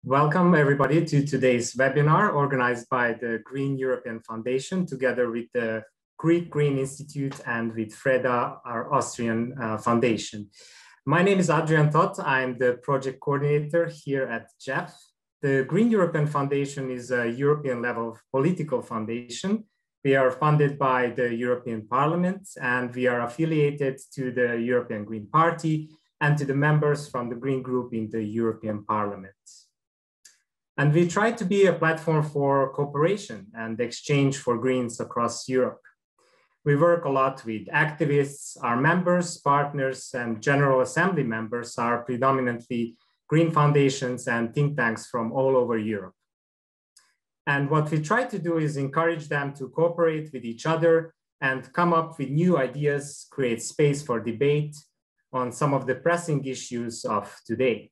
Welcome everybody to today's webinar organized by the Green European Foundation together with the Greek Green Institute and with FREDA, our Austrian foundation. My name is Adrian Todt. I'm the project coordinator here at GEF. The Green European Foundation is a European level political foundation. We are funded by the European Parliament and we are affiliated to the European Green Party and to the members from the Green Group in the European Parliament. And we try to be a platform for cooperation and exchange for Greens across Europe. We work a lot with activists. Our members, partners, and General Assembly members are predominantly green foundations and think tanks from all over Europe. And what we try to do is encourage them to cooperate with each other and come up with new ideas, create space for debate on some of the pressing issues of today.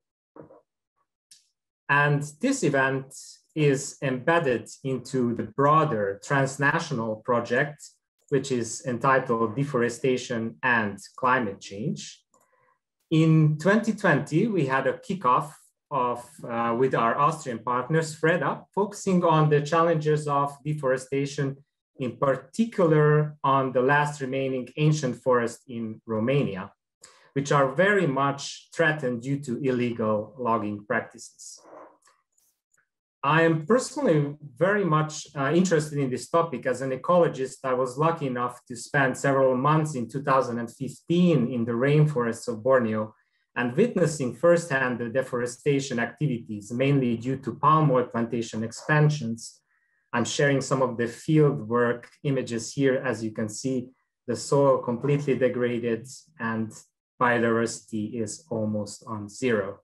And this event is embedded into the broader transnational project, which is entitled Deforestation and Climate Change. In 2020, we had a kickoff with our Austrian partners, FREDA, focusing on the challenges of deforestation, in particular on the last remaining ancient forest in Romania, which are very much threatened due to illegal logging practices. I am personally very much interested in this topic. As an ecologist, I was lucky enough to spend several months in 2015 in the rainforests of Borneo and witnessing firsthand the deforestation activities, mainly due to palm oil plantation expansions. I'm sharing some of the field work images here. As you can see, the soil completely degraded and biodiversity is almost on zero.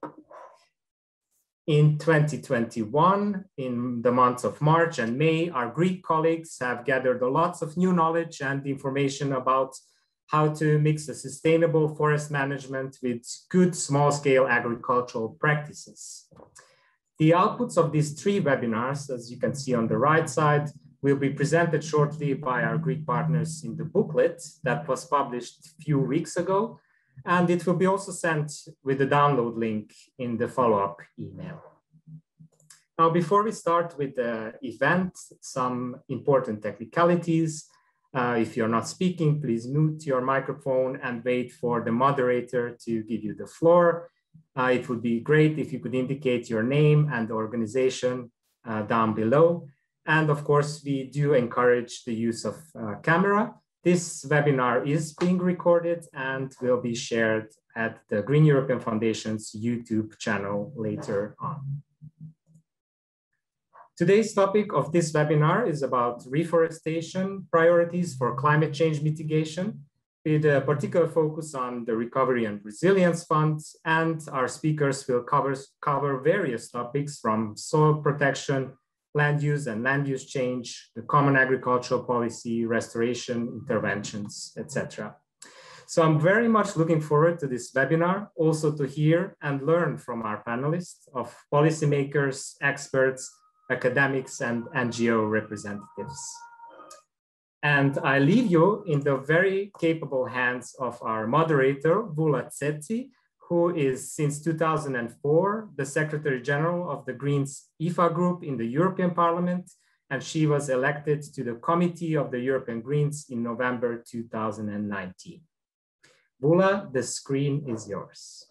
In 2021, in the months of March and May, our Greek colleagues have gathered lots of new knowledge and information about how to mix a sustainable forest management with good small-scale agricultural practices. The outputs of these 3 webinars, as you can see on the right side, will be presented shortly by our Greek partners in the booklet that was published a few weeks ago. And it will be also sent with the download link in the follow-up email. Now, before we start with the event, some important technicalities. If you're not speaking, please mute your microphone and wait for the moderator to give you the floor. It would be great if you could indicate your name and organization down below. And of course, we do encourage the use of camera. This webinar is being recorded and will be shared at the Green European Foundation's YouTube channel later on. Today's topic of this webinar is about reforestation priorities for climate change mitigation, with a particular focus on the Recovery and Resilience Fund, and our speakers will cover various topics from soil protection, land use and land use change, the common agricultural policy, restoration, interventions, etc. So I'm very much looking forward to this webinar, also to hear and learn from our panelists of policymakers, experts, academics, and NGO representatives. And I leave you in the very capable hands of our moderator, Vula Tsetsi, who is since 2004, the Secretary General of the Greens IFA group in the European Parliament, and she was elected to the Committee of the European Greens in November 2019. Vula, the screen is yours.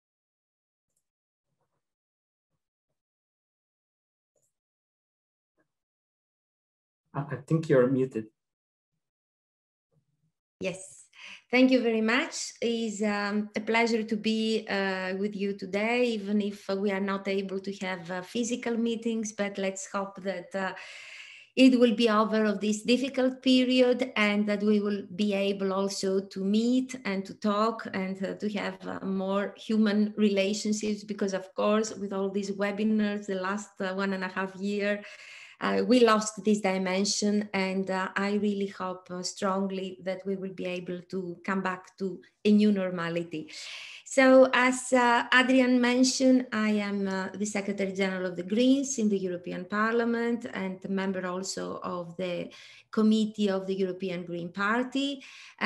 I think you're muted. Yes. Thank you very much. It's a pleasure to be with you today, even if we are not able to have physical meetings, but let's hope that it will be over of this difficult period and that we will be able also to meet and to talk and to have more human relationships, because of course, with all these webinars, the last 1.5 years, we lost this dimension, and I really hope strongly that we will be able to come back to a new normality. So as Adrian mentioned, I am the Secretary General of the Greens in the European Parliament and a member also of the Committee of the European Green Party.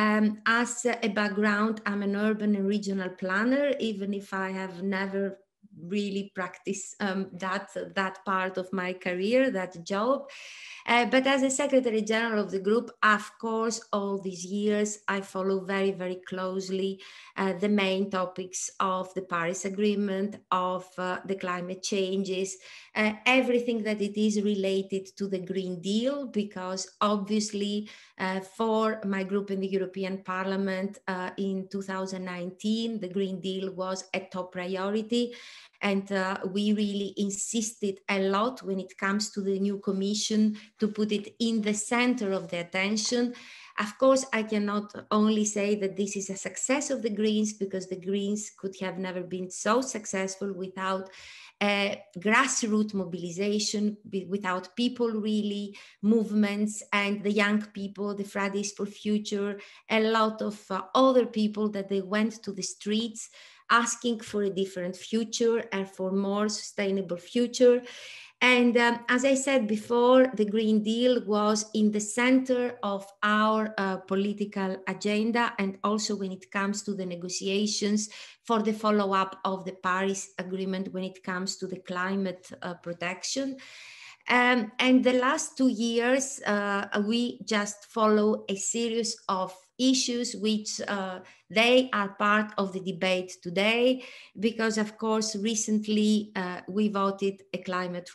As a background, I'm an urban and regional planner, even if I have never really practice that part of my career, that job. But as a Secretary General of the group, of course, all these years, I follow very, very closely the main topics of the Paris Agreement, of the climate changes, everything that it is related to the Green Deal, because obviously for my group in the European Parliament in 2019, the Green Deal was a top priority. And we really insisted a lot when it comes to the new Commission to put it in the center of the attention. Of course, I cannot only say that this is a success of the Greens, because the Greens could have never been so successful without grassroots mobilization, without people really, movements, and the young people, the Fridays for Future, a lot of other people that they went to the streets asking for a different future and for more sustainable future. And as I said before, the Green Deal was in the center of our political agenda, and also when it comes to the negotiations for the follow-up of the Paris Agreement when it comes to the climate protection. And the last 2 years, we just follow a series of issues which they are part of the debate today, because of course recently we voted a climate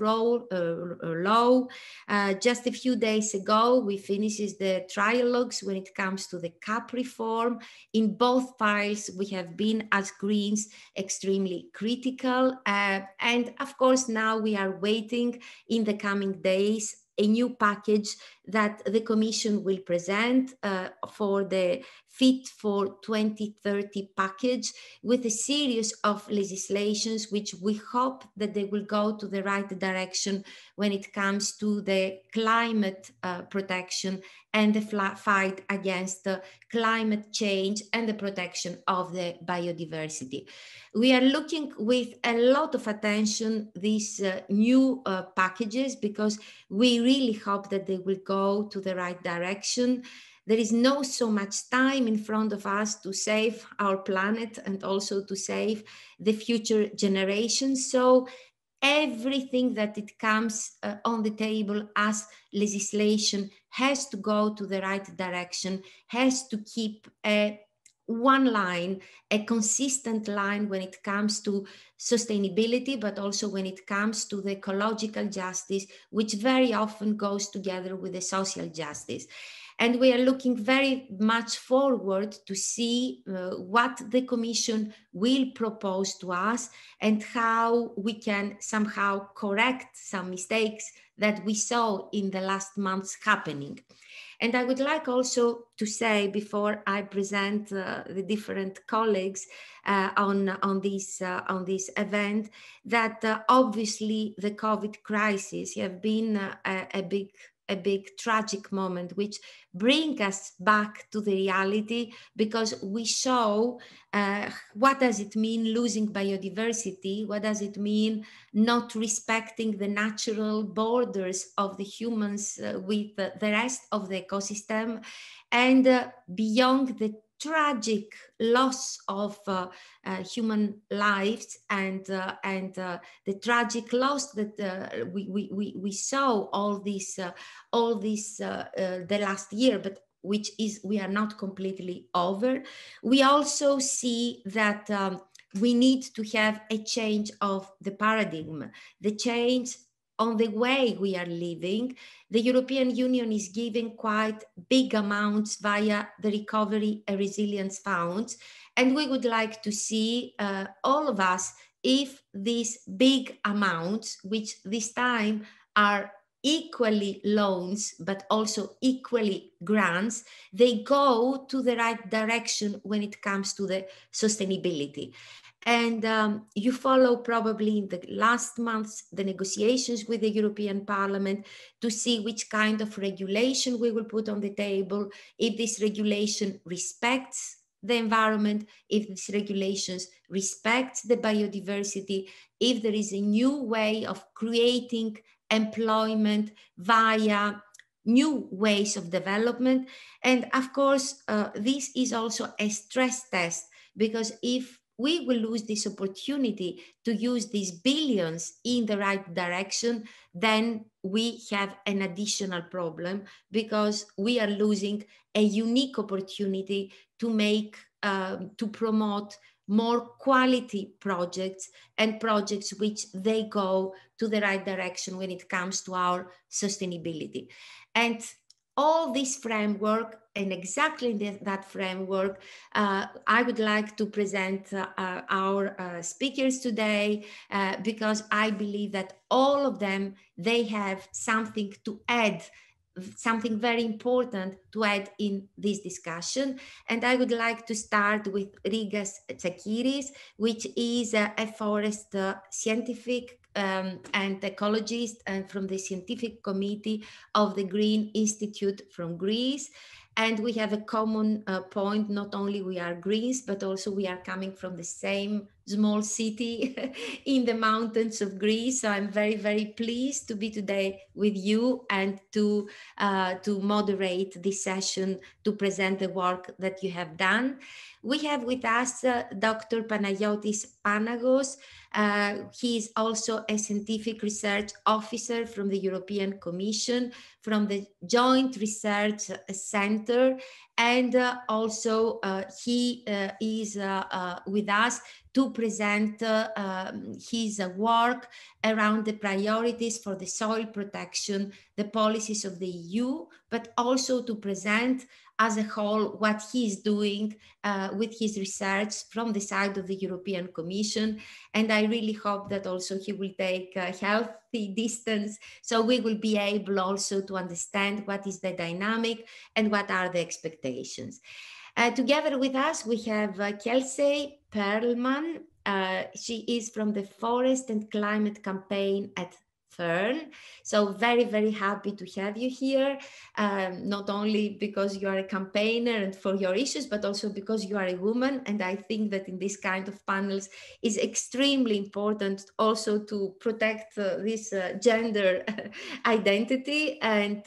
law. Just a few days ago we finished the trialogues when it comes to the CAP reform. In both files we have been, as Greens, extremely critical, and of course now we are waiting in the coming days a new package that the Commission will present for the Fit for 2030 package, with a series of legislations which we hope that they will go to the right direction when it comes to the climate protection and the fight against climate change and the protection of the biodiversity. We are looking with a lot of attention these new packages, because we really hope that they will go to the right direction. There is no so much time in front of us to save our planet and also to save the future generations. So everything that it comes on the table as legislation has to go to the right direction, has to keep one line, a consistent line when it comes to sustainability, but also when it comes to the ecological justice, which very often goes together with the social justice. And we are looking very much forward to see what the Commission will propose to us and how we can somehow correct some mistakes that we saw in the last months happening. And I would like also to say, before I present the different colleagues on this event, that obviously the COVID crisis have been a big tragic moment, which bring us back to the reality, because we show what does it mean losing biodiversity, what does it mean not respecting the natural borders of the humans with the rest of the ecosystem, and beyond the tragic loss of human lives and the tragic loss that we saw all this the last year, but which is we are not completely over. We also see that we need to have a change of the paradigm, the change on the way we are living. The European Union is giving quite big amounts via the Recovery and Resilience Funds, and we would like to see all of us, if these big amounts, which this time are equally loans but also equally grants, they go to the right direction when it comes to the sustainability. And you follow probably in the last months the negotiations with the European Parliament to see which kind of regulation we will put on the table, if this regulation respects the environment, if this regulations respects the biodiversity, if there is a new way of creating employment via new ways of development. And of course, this is also a stress test, because if we will lose this opportunity to use these billions in the right direction, then we have an additional problem, because we are losing a unique opportunity to make, to promote more quality projects, and projects which they go to the right direction when it comes to our sustainability. And all this framework, and exactly that framework, I would like to present our speakers today, because I believe that all of them, they have something to add, something very important to add in this discussion. And I would like to start with Rigas Tsakiris, which is a forest scientific and ecologist, and from the scientific committee of the Green Institute from Greece. And we have a common point, not only we are Greens, but also we are coming from the same small city in the mountains of Greece. So I'm very, very pleased to be today with you, and to moderate this session, to present the work that you have done. We have with us Dr. Panagiotis Panagos. He is also a scientific research officer from the European Commission, from the Joint Research Center, and also he is with us to present his work around the priorities for the soil protection, the policies of the EU, but also to present as a whole what he is doing with his research from the side of the European Commission. And I really hope that also he will take a healthy distance, so we will be able also to understand what is the dynamic and what are the expectations. Together with us, we have Kelsey Perlman. She is from the Forest and Climate Campaign at Fern. So very, very happy to have you here, not only because you are a campaigner and for your issues, but also because you are a woman. And I think that in this kind of panels is extremely important also to protect this gender identity. And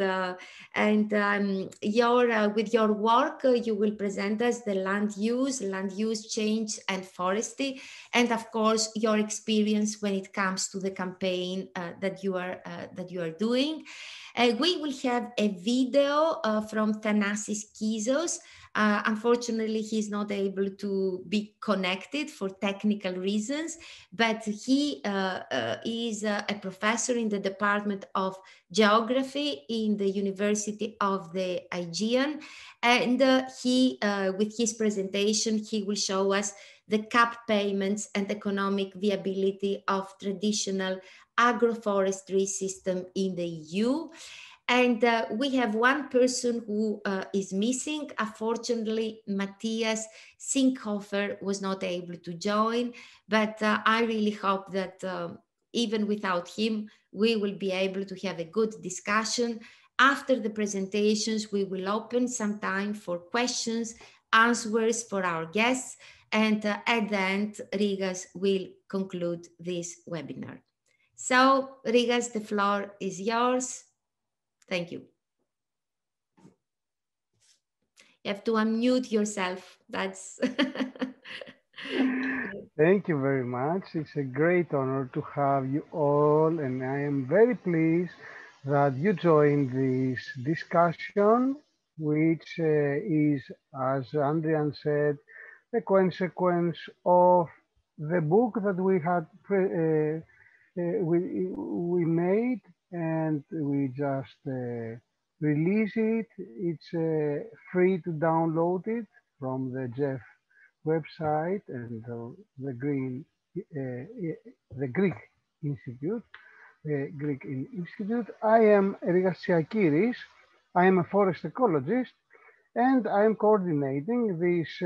with your work, you will present us the land use change and forestry, and of course your experience when it comes to the campaign that you are doing. We will have a video from Thanasis Kizos. Unfortunately, he's not able to be connected for technical reasons, but he is a professor in the Department of Geography in the University of the Aegean. And he, with his presentation, he will show us the cap payments and economic viability of traditional agroforestry system in the EU. And we have one person who is missing. Unfortunately, Matthias Sinkhofer was not able to join, but I really hope that even without him, we will be able to have a good discussion. After the presentations, we will open some time for questions, answers for our guests, and at the end, Rigas will conclude this webinar. So, Rigas, the floor is yours. Thank you. You have to unmute yourself. That's. Thank you very much. It's a great honor to have you all, and I am very pleased that you joined this discussion, which is, as Andrian said, a consequence of the book that we made, and we just release it. It's free to download it from the Jeff website and the Greek Institute. I am Rigas Tsakiris. I am a forest ecologist, and I am coordinating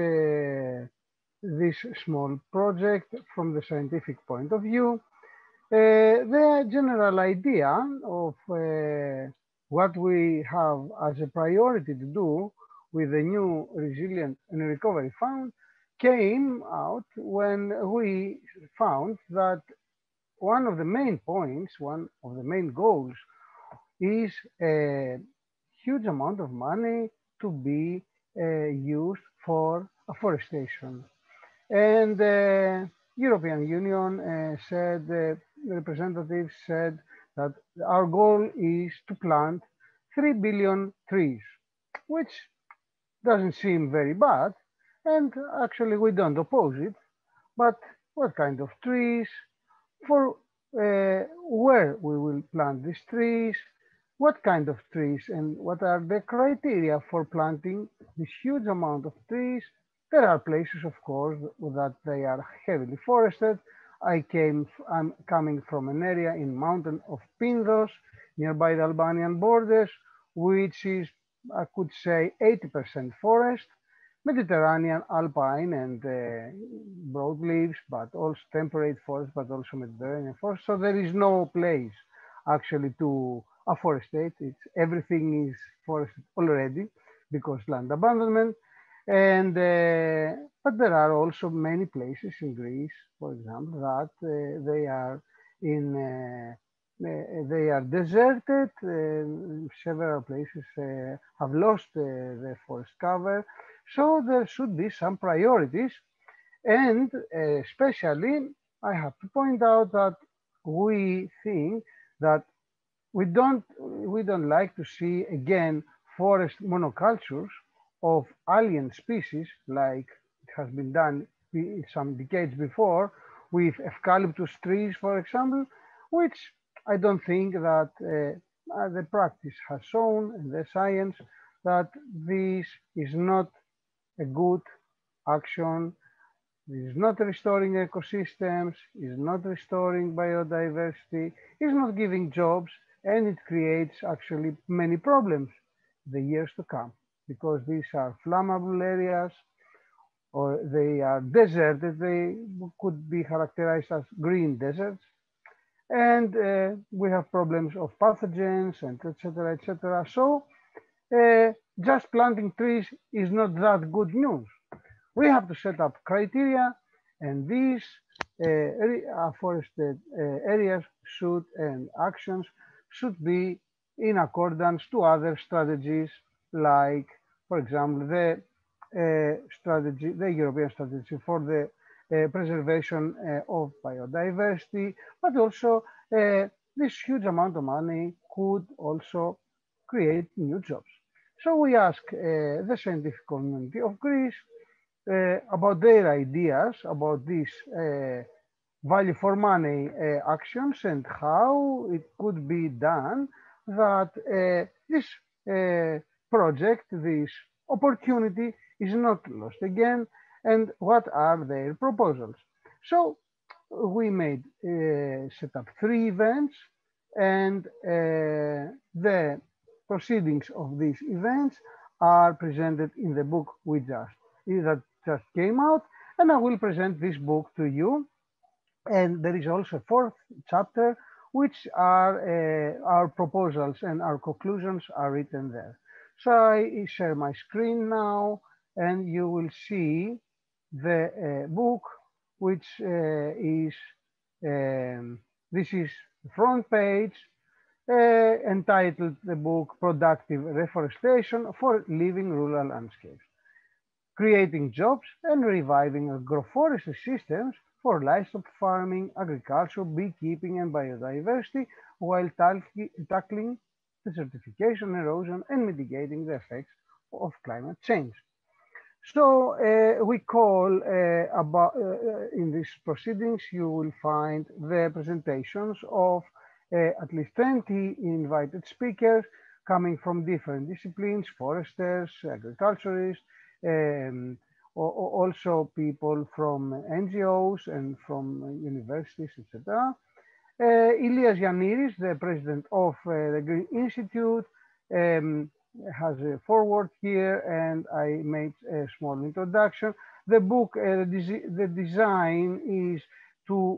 this small project from the scientific point of view. The general idea of what we have as a priority to do with the new Resilience and Recovery Fund came out when we found that one of the main points, one of the main goals is a huge amount of money to be used for afforestation. And the European Union said, the representatives said that our goal is to plant 3 billion trees, which doesn't seem very bad. And actually we don't oppose it, but what kind of trees, for where we will plant these trees, what kind of trees, and what are the criteria for planting this huge amount of trees. There are places, of course, that they are heavily forested. I'm coming from an area in mountain of Pindos, nearby the Albanian borders, which is, I could say, 80% forest. Mediterranean, alpine, and broadleaves, but also temperate forest, but also Mediterranean forest. So there is no place actually to afforestate. It's everything is forested already because land abandonment. And but there are also many places in Greece, for example, that they are in they are deserted. Several places have lost the forest cover. So there should be some priorities, and especially I have to point out that we think that we don't like to see again forest monocultures of alien species like it has been done some decades before with eucalyptus trees, for example, which I don't think that the practice has shown and the science that this is not a good action, is not restoring ecosystems, is not restoring biodiversity, is not giving jobs, and it creates actually many problems the years to come because these are flammable areas or they are deserted. They could be characterized as green deserts. And we have problems of pathogens and etc. etc. So just planting trees is not that good news. We have to set up criteria, and these afforested areas should and actions should be in accordance to other strategies, like, for example, the strategy, the European strategy for the preservation of biodiversity, but also this huge amount of money could also create new jobs. So we ask the scientific community of Greece about their ideas about these value for money actions and how it could be done that this project, this opportunity is not lost again, and what are their proposals. So we made set up 3 events, and the proceedings of these events are presented in the book that just came out, and I will present this book to you. And there is also a 4th chapter, which are our proposals and our conclusions are written there. So I share my screen now, and you will see the book, which is, this is the front page, entitled the book Productive Reforestation for Living Rural Landscapes, Creating Jobs and Reviving Agroforestry Systems for Livestock Farming, Agriculture, Beekeeping and Biodiversity while tackling desertification, erosion and mitigating the effects of climate change. So we call in these proceedings, you will find the presentations of at least 20 invited speakers coming from different disciplines, foresters, agriculturists, also people from NGOs and from universities, etc. Ilias Yanniris, the president of the Green Institute, has a foreword here, and I made a small introduction. The book, the design is to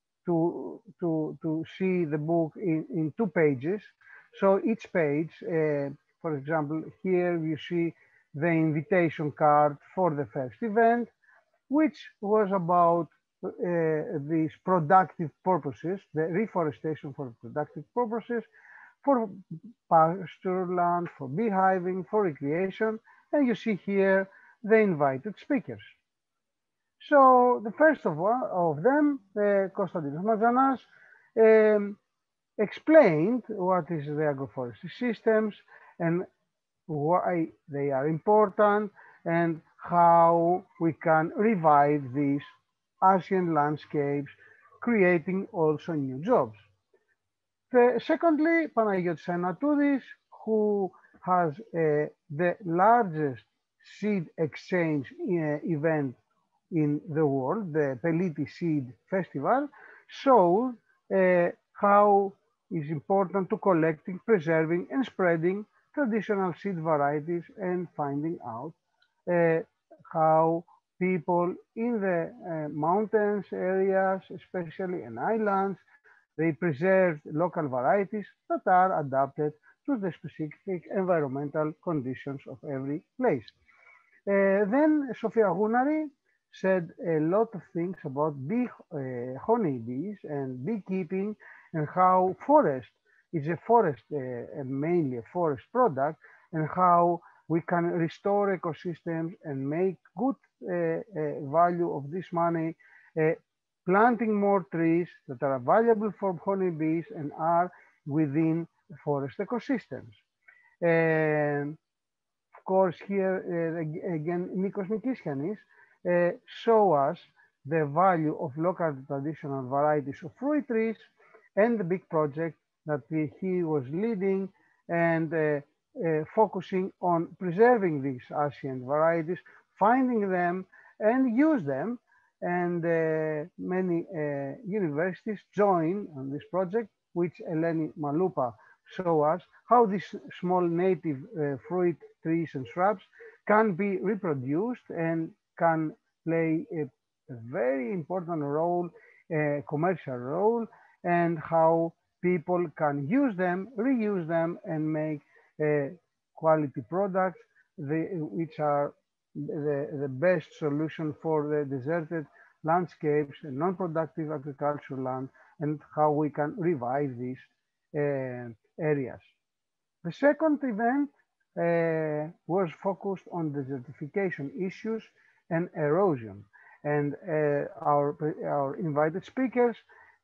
see the book in 2 pages. So each page, for example, here you see the invitation card for the first event, which was about these productive purposes, the reforestation for productive purposes, for pasture land, for beehiving, for recreation, and you see here the invited speakers. So the first of them, Konstantinos Mazanas, um, explained what is the agroforestry systems and why they are important and how we can revive these ancient landscapes, creating also new jobs. Secondly, Panagiotis Anatoudis, who has the largest seed exchange event in the world, the Peliti Seed Festival, showed how it's important to collecting, preserving, and spreading traditional seed varieties and finding out uh, how people in the mountains areas, especially in islands, they preserve local varieties that are adapted to the specific environmental conditions of every place. Then Sofia Gunari said a lot of things about honeybees and beekeeping and how forest is a forest, mainly a forest product, and how we can restore ecosystems and make good value of this money, uh, planting more trees that are valuable for honeybees and are within forest ecosystems. And of course, here again, Nikos Nikiskianis show us the value of local traditional varieties of fruit trees and the big project that he was leading and focusing on preserving these ancient varieties, finding them and use them. And many universities join on this project, which Eleni Malupa show us how these small native fruit trees and shrubs can be reproduced and can play a very important role, a commercial role, and how people can use them, reuse them, and make quality products, which are the best solution for the deserted landscapes and non-productive agricultural land, and how we can revive these areas. The second event was focused on desertification issues and erosion. And our invited speakers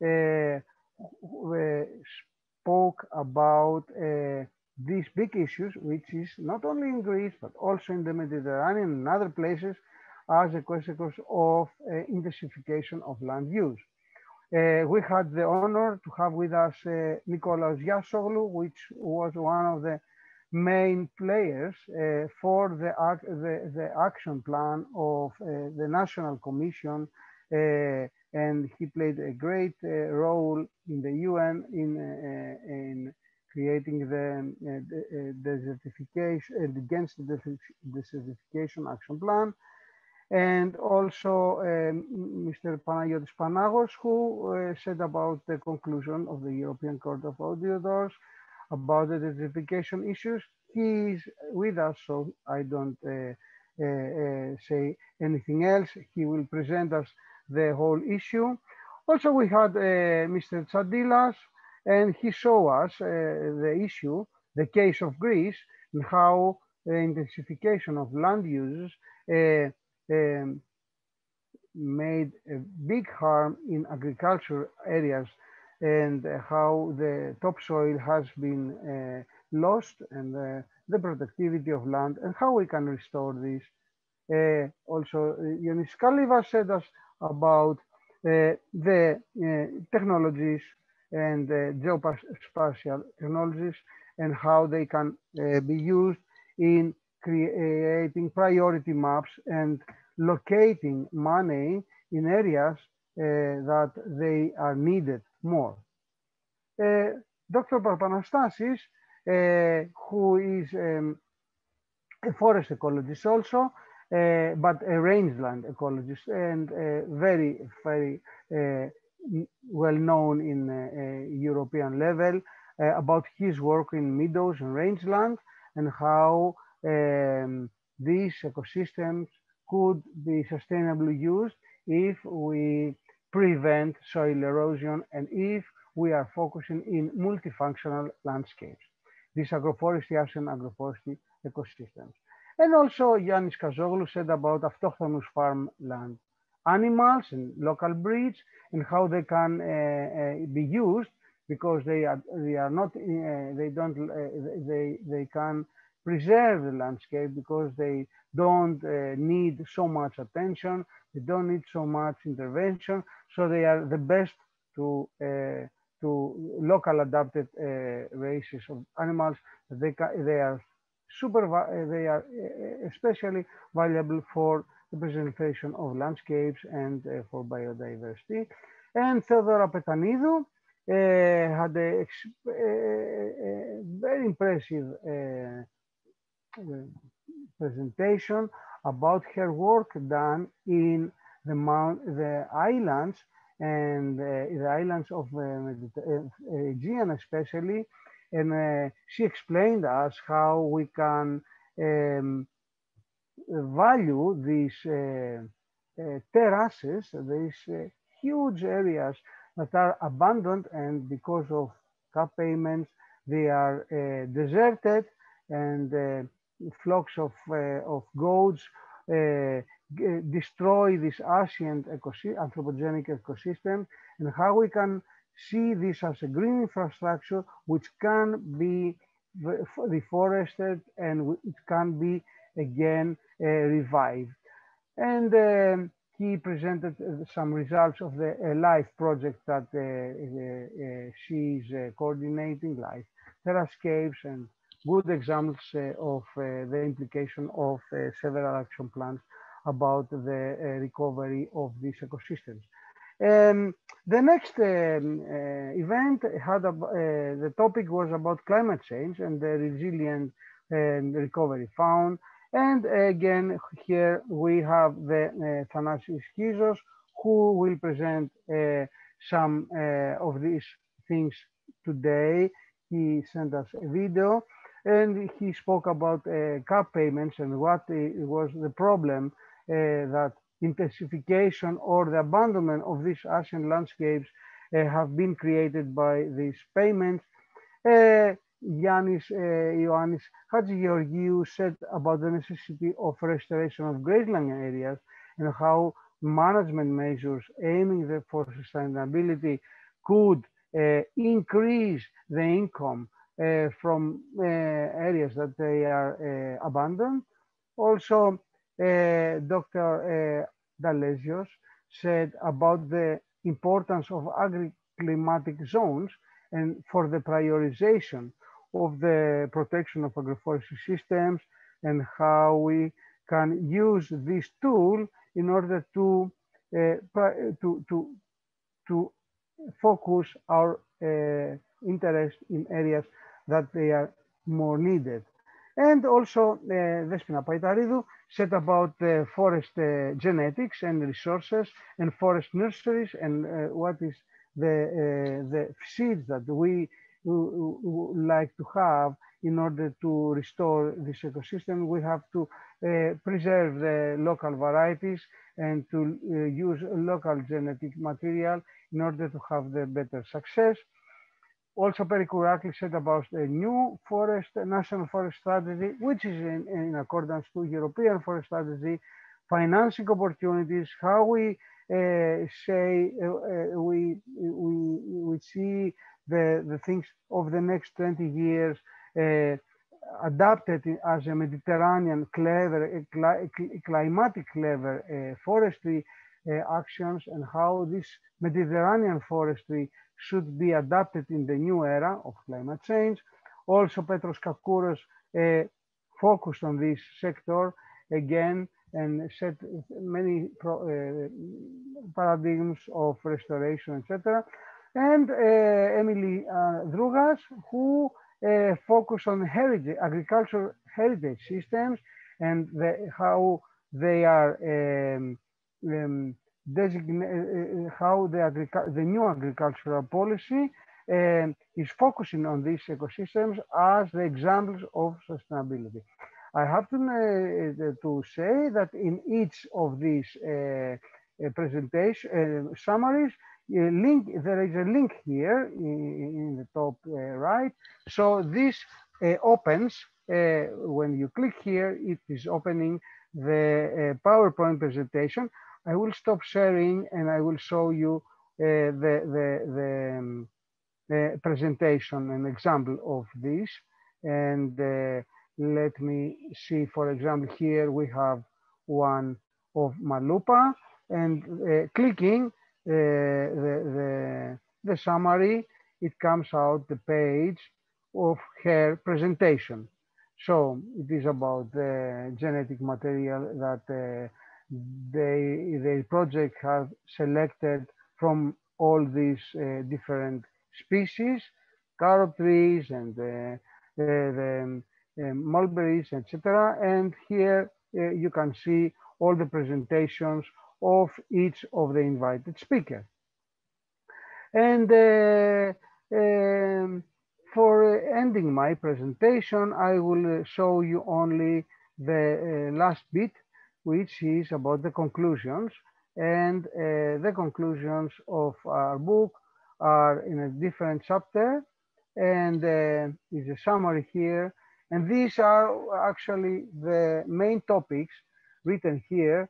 spoke about these big issues, which is not only in Greece, but also in the Mediterranean and other places as a consequence of intensification of land use. We had the honor to have with us Nikolaos Giassoglou, which was one of the main players for the action plan of the National Commission, and he played a great role in the UN in creating the desertification against the desertification action plan. And also Mr. Panagiotis Panagos, who said about the conclusion of the European Court of Auditors about the desertification issues. He is with us, so I don't say anything else. He will present us the whole issue. Also, we had Mr. Tsadilas, and he showed us the issue, the case of Greece, and how the intensification of land uses made a big harm in agriculture areas, and how the topsoil has been lost, and the productivity of land, and how we can restore this. Also, Ioannis Kalivas said us about the technologies and geospatial technologies and how they can be used in creating priority maps and locating money in areas that they are needed more. Dr. Papanastasis, who is a forest ecologist also, but a rangeland ecologist, and very, very well known in European level about his work in meadows and rangeland, and how these ecosystems could be sustainably used if we prevent soil erosion and if we are focusing in multifunctional landscapes, these agroforestry and agroforestry ecosystems. And also Yannis Kazoglou said about autochthonous farmland animals and local breeds and how they can be used, because they are not they can preserve the landscape because they don't need so much attention, they don't need so much intervention, so they are the best to local adapted races of animals. They are they are especially valuable for the preservation of landscapes and for biodiversity. And Theodora Petanidou had a very impressive presentation about her work done in the islands and the islands of Aegean especially, and she explained us how we can value these terraces, these huge areas that are abandoned, and because of cap payments they are deserted, and flocks of goats destroy this ancient anthropogenic ecosystem, and how we can see this as a green infrastructure which can be reforested and it can be again revived. And he presented some results of the LIFE project that she's coordinating, LIFE terrascapes, and good examples of the implication of several action plans about the recovery of these ecosystems. The next event had the topic was about climate change and the resilient recovery fund. And again, here we have the Thanasis Chizos, who will present some of these things today. He sent us a video and he spoke about cap payments and what was the problem that intensification or the abandonment of these ancient landscapes have been created by these payments. Ioannis Hadjigeorgiou said about the necessity of restoration of grassland areas and how management measures aiming for sustainability could increase the income from areas that they are abandoned. Also, Dr. Dalesios said about the importance of agri-climatic zones and for the prioritization of the protection of agroforestry systems and how we can use this tool in order to focus our interest in areas that they are more needed. And also, Despina Paitaridou said about forest genetics and resources and forest nurseries and what is the seeds that we like to have in order to restore this ecosystem. We have to preserve the local varieties and to use local genetic material in order to have the better success. Also, Perikourakis said about the new national forest strategy, which is in accordance to European Forest Strategy, financing opportunities, how we say we see the things of the next 20 years adapted as a Mediterranean clever, climatic clever forestry actions, and how this Mediterranean forestry should be adapted in the new era of climate change. Also, Petros Kakouros focused on this sector again and set many paradigms of restoration, etc. And Emily Drougas, who focused on heritage, agricultural heritage systems and how they are how the new agricultural policy is focusing on these ecosystems as the examples of sustainability. I have to say that in each of these presentation summaries, there is a link here in the top right. So this opens, when you click here, it is opening the PowerPoint presentation. I will stop sharing and I will show you the presentation, an example of this. And let me see, for example, here we have one of Malupa, and clicking the summary, it comes out the page of her presentation. So it is about the genetic material that the project has selected from all these different species, carob trees and the mulberries, etc. And here you can see all the presentations of each of the invited speakers. And for ending my presentation, I will show you only the last bit, which is about the conclusions. And the conclusions of our book are in a different chapter, and is a summary here. And these are actually the main topics written here,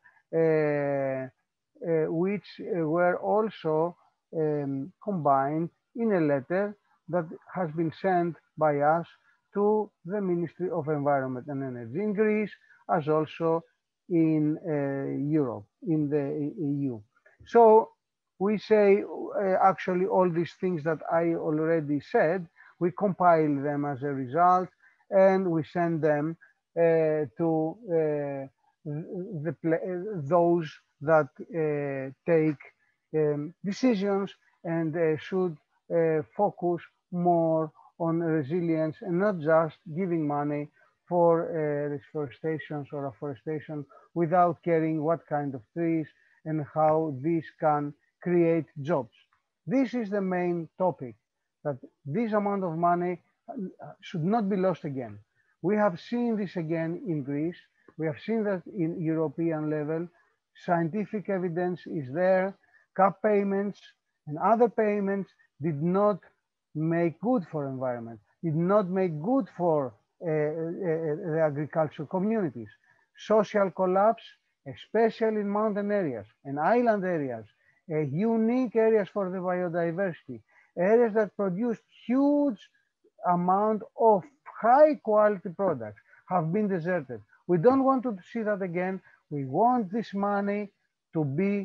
which were also combined in a letter that has been sent by us to the Ministry of Environment and Energy in Greece, as also in Europe, in the EU. So we say actually all these things that I already said, we compile them as a result and we send them to those that take decisions and should focus more on resilience and not just giving money for reforestation or afforestation without caring what kind of trees and how this can create jobs. This is the main topic, that this amount of money should not be lost again. We have seen this again in Greece. We have seen that in European level. Scientific evidence is there. CAP payments and other payments did not make good for environment, did not make good for the agricultural communities. Social collapse, especially in mountain areas and island areas, unique areas for the biodiversity, areas that produce huge amount of high quality products have been deserted. We don't want to see that again. We want this money to be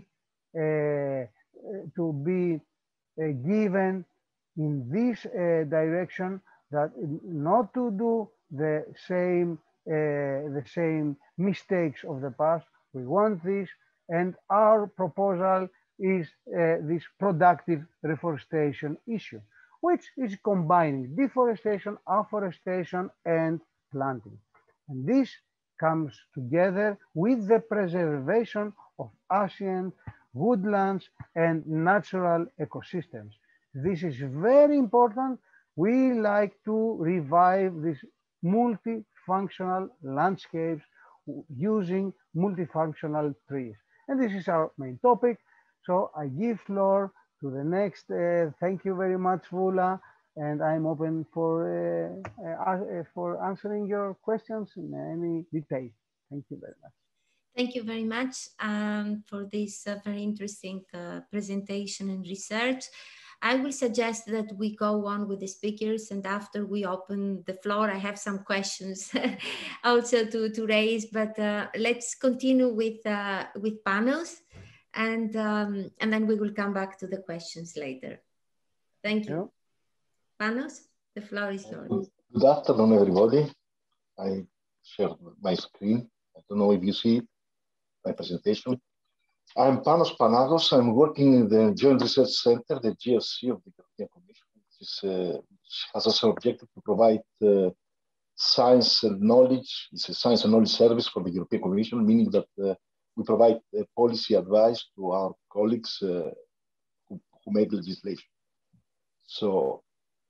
given in this direction, that not to do the same mistakes of the past. We want this, and our proposal is this productive reforestation issue, which is combining deforestation, afforestation, and planting. And this comes together with the preservation of ancient woodlands and natural ecosystems. This is very important. We like to revive these multifunctional landscapes using multifunctional trees. And this is our main topic. So I give floor to the next. Thank you very much, Vula. And I'm open for answering your questions in any detail. Thank you very much. Thank you very much for this very interesting presentation and research. I will suggest that we go on with the speakers, and after we open the floor, I have some questions also to raise, but let's continue with panels, and then we will come back to the questions later. Thank you. Panos, the floor is yours. Good afternoon, everybody. I share my screen. I don't know if you see my presentation. I'm Panos Panagos. I'm working in the Joint Research Center, the GRC of the European Commission, which has as an objective to provide science and knowledge. It's a science and knowledge service for the European Commission, meaning that we provide policy advice to our colleagues who make legislation. So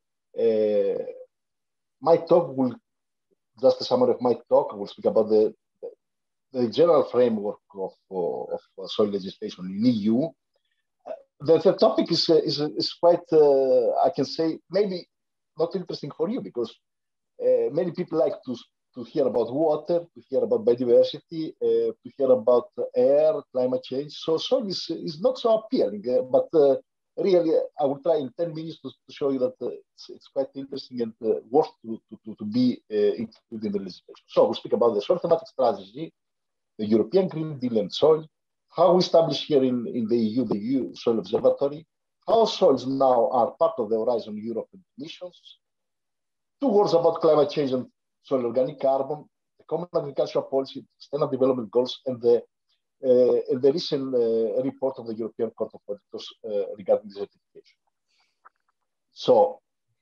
my talk will, just a summary of my talk, I will speak about the general framework of soil legislation in EU. The topic is quite, I can say, maybe not interesting for you, because many people like to to hear about water, to hear about biodiversity, to hear about air, climate change. So soil is not so appealing, but really, I will try in 10 minutes to show you that it's quite interesting and worth to be included in the legislation. So we speak about the soil thematic strategy, the European Green Deal and soil, how we establish here in the EU Soil Observatory, how soils now are part of the Horizon Europe emissions, 2 words about climate change and soil organic carbon, the Common Agricultural Policy, Sustainable Development Goals, and the recent report of the European Court of Auditors regarding desertification. So,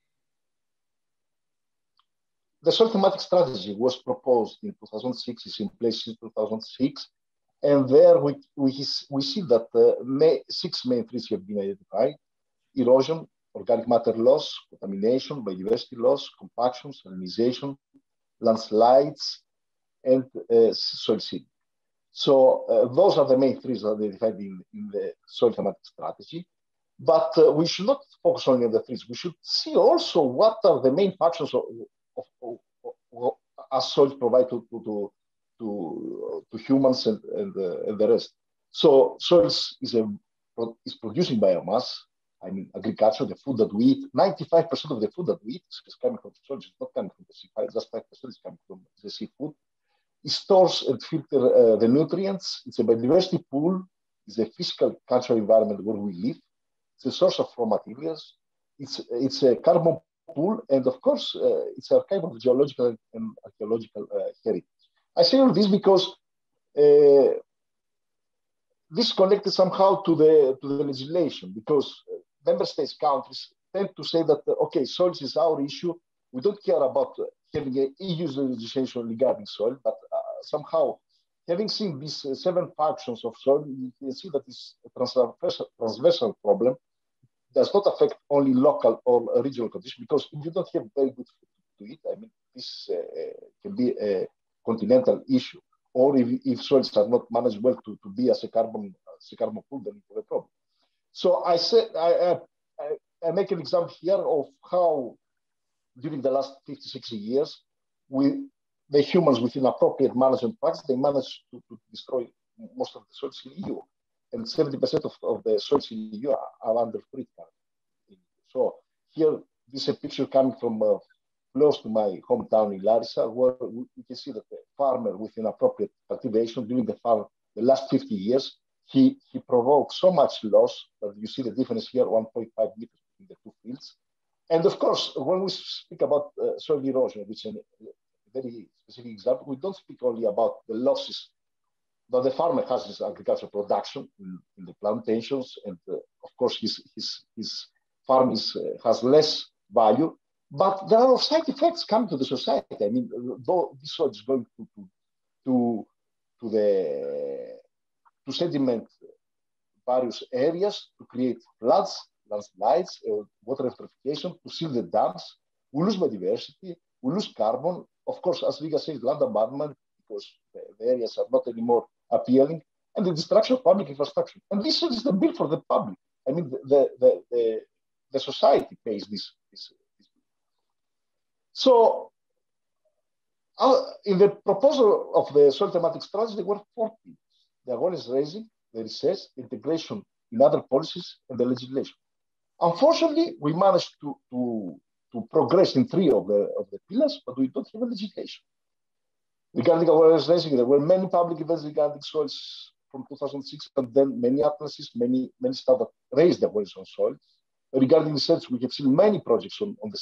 the soil thematic strategy was proposed in 2006, is in place since 2006, and there we see that 6 main threats have been identified: erosion, organic matter loss, contamination, biodiversity loss, compaction, salinization, landslides, and soil seeding. So those are the main threats identified in the soil thematic strategy. But we should not focus only on the threats. We should see also what are the main functions as soils provide to humans and the rest. So soils is producing biomass. I mean, agriculture, the food that we eat, 95% of the food that we eat is coming from soil. It's not coming from the sea. Just 5% is coming from the seafood. It stores and filters the nutrients. It's a biodiversity pool. It's a physical cultural environment where we live. It's a source of raw materials. It's a carbon pool. And of course, it's a kind of geological and archaeological heritage. I say all this because this connected somehow to the legislation, because member states, countries tend to say that, okay, soils is our issue. We don't care about having an EU legislation regarding soil, but somehow, having seen these 7 functions of soil, you can see that it's a transversal problem. It does not affect only local or regional conditions, because if you don't have very good food to eat, I mean, this can be a continental issue. Or if soils are not managed well to be as a carbon pool, then you have a problem. So I make an example here of how during the last 50, 60 years, the humans with inappropriate management practices, they managed to destroy most of the soils in the EU. And 70% of the soils in the EU are under treatment. So here, this is a picture coming from close to my hometown in Larissa, where we can see that the farmer with inappropriate cultivation during the last 50 years, he provoked so much loss that you see the difference here, 1.5 meters between the 2 fields. And of course, when we speak about soil erosion, which is a very specific example, we don't speak only about the losses that the farmer has in his agricultural production in the plantations, and of course his farm has less value, but there are side effects coming to the society. I mean, though this soil is going to sediment various areas, to create floods, landslides, water eutrophication, to seal the dams. We lose biodiversity, we lose carbon. Of course, as Riga says, land abandonment, because the areas are not anymore appealing, and the destruction of public infrastructure. And this is the bill for the public. I mean, the society pays this bill. So, in the proposal of the soil thematic strategy, there were 4 things. The goal is raising, the research, integration in other policies, and the legislation. Unfortunately, we managed to progress in 3 of the pillars, but we don't have a legislation. Regarding awareness raising, there were many public events regarding soils from 2006, and then many atlases, many stuff that raised the awareness on soils. Regarding research, we have seen many projects on the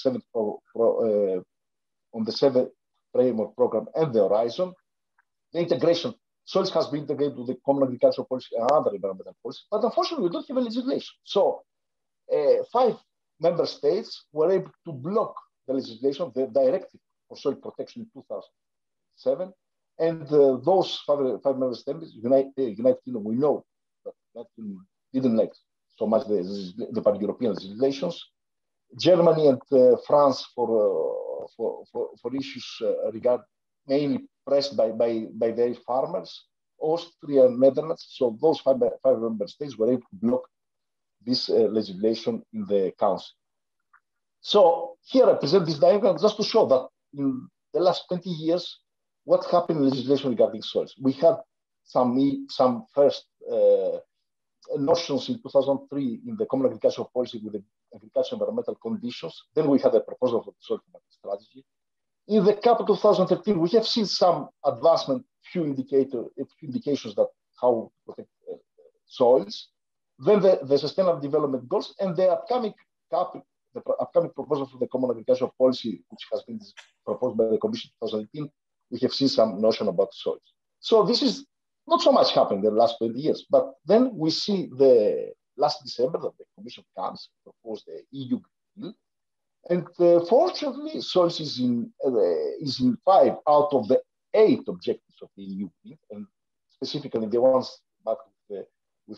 7th framework program and the Horizon. The integration, soils has been integrated with the Common Agricultural Policy and other environmental policies, but unfortunately, we don't have a legislation. So 5 member states were able to block the legislation, the directive for soil protection in 2007. And those 5 member states, United Kingdom, we know that United Kingdom didn't like so much the pan-European legislations. Germany and France for issues mainly pressed by their farmers. Austria and Netherlands. So those 5 member states were able to block this legislation in the council. So here I present this diagram just to show that in the last 20 years, what happened in legislation regarding soils. We had some first notions in 2003 in the Common Agricultural Policy with the agricultural environmental conditions. Then we had a proposal for the soil climatic strategy. In the CAP of 2013, we have seen some advancement, few indications that how to protect soils. Then the Sustainable Development Goals and the upcoming CAP, the upcoming proposal for the Common Agricultural Policy, which has been proposed by the Commission in 2018, we have seen some notion about soils. So this is not so much happened in the last 20 years, but then we see the last December that the Commission comes to propose the EU Green Deal. And fortunately, soils is in 5 out of the 8 objectives of the EU Green, and specifically the ones with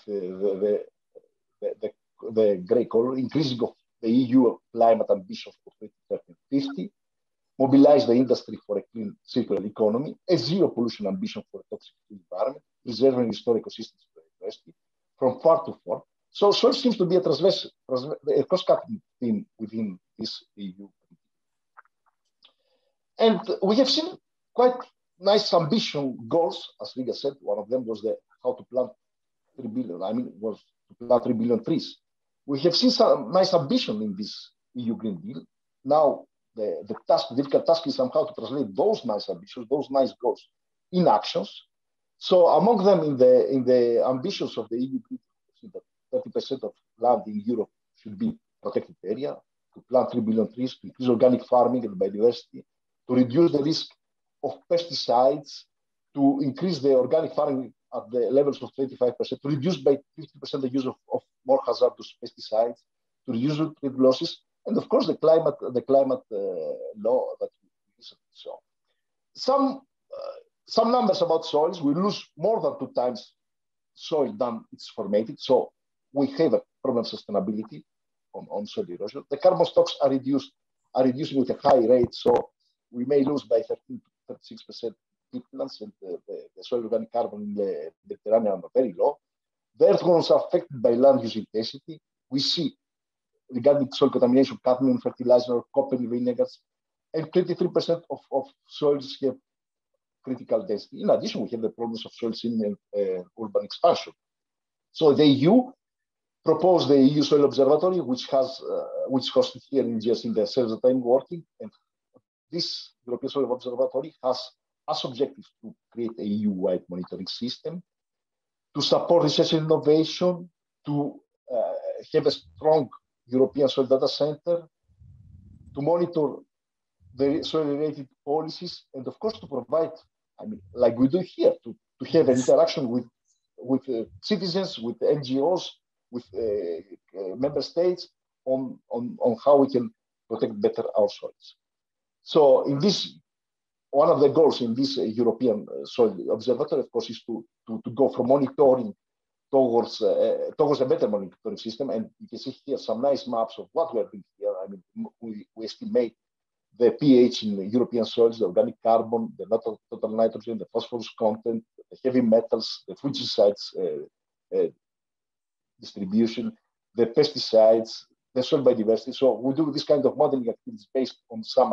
the grey color, increasing of the EU climate ambition for 2030 and 50, mobilize the industry for a clean circular economy, a zero pollution ambition for a toxic environment, preserving and restoring ecosystems for biodiversity from far to fork. So soil seems to be a cross-cutting theme within this EU. And we have seen quite nice ambition goals, as Riga said. One of them was how to plant 3 billion, was to plant 3 billion trees. We have seen some nice ambition in this EU Green Deal. Now, the difficult task is somehow to translate those nice ambitions, those nice goals in actions. So among them, in the ambitions of the EU Green Deal, that 30% of land in Europe should be protected area, to plant 3 billion trees, to increase organic farming and biodiversity, to reduce the risk of pesticides, to increase the organic farming at the levels of 25%, to reduce by 50% the use of more hazardous pesticides, to reduce nutrient losses, and of course the climate law that we recently saw. Some numbers about soils: we lose more than 2 times soil than it's formatted, so we have a problem of sustainability on soil erosion. The carbon stocks are reducing with a high rate, so we may lose by 13 to 36% peatlands, and the soil organic carbon in the Mediterranean are very low. The earthworms are affected by land use intensity. We see, regarding soil contamination, cadmium fertilizer, copper in vinegars, and 23% of soils have critical density. In addition, we have the problems of soil thinning and urban expansion. So the EU proposed the EU Soil Observatory, which hosted here in GS in the service that I'm working. And this European Soil Observatory has as objective to create a EU-wide monitoring system, to support research and innovation, to have a strong European soil data center, to monitor the soil-related policies, and of course to provide, like we do here, to have an interaction with citizens, with NGOs, with member states on how we can protect better our soils. So in this, one of the goals in this European Soil Observatory, of course, is to go from monitoring towards a better monitoring system. And you can see here some nice maps of what we're doing here. We estimate the pH in the European soils, the organic carbon, the total nitrogen, the phosphorus content, the heavy metals, the fungicides distribution, the pesticides, the soil biodiversity. So we do this kind of modeling activities based on some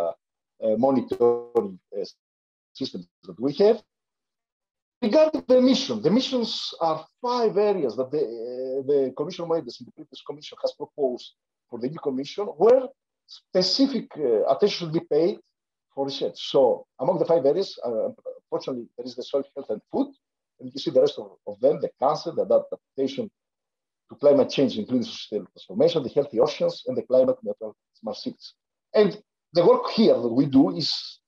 monitoring systems that we have. Regarding the missions are 5 areas that the Commission Monitors in the previous Commission has proposed for the new Commission, where specific attention should be paid for research. So among the 5 areas, unfortunately, there is the soil health and food, and you see the rest of them: the cancer, the adaptation to climate change, including sustainable transformation, the healthy oceans, and the climate neutral smart cities. And the work here that we do is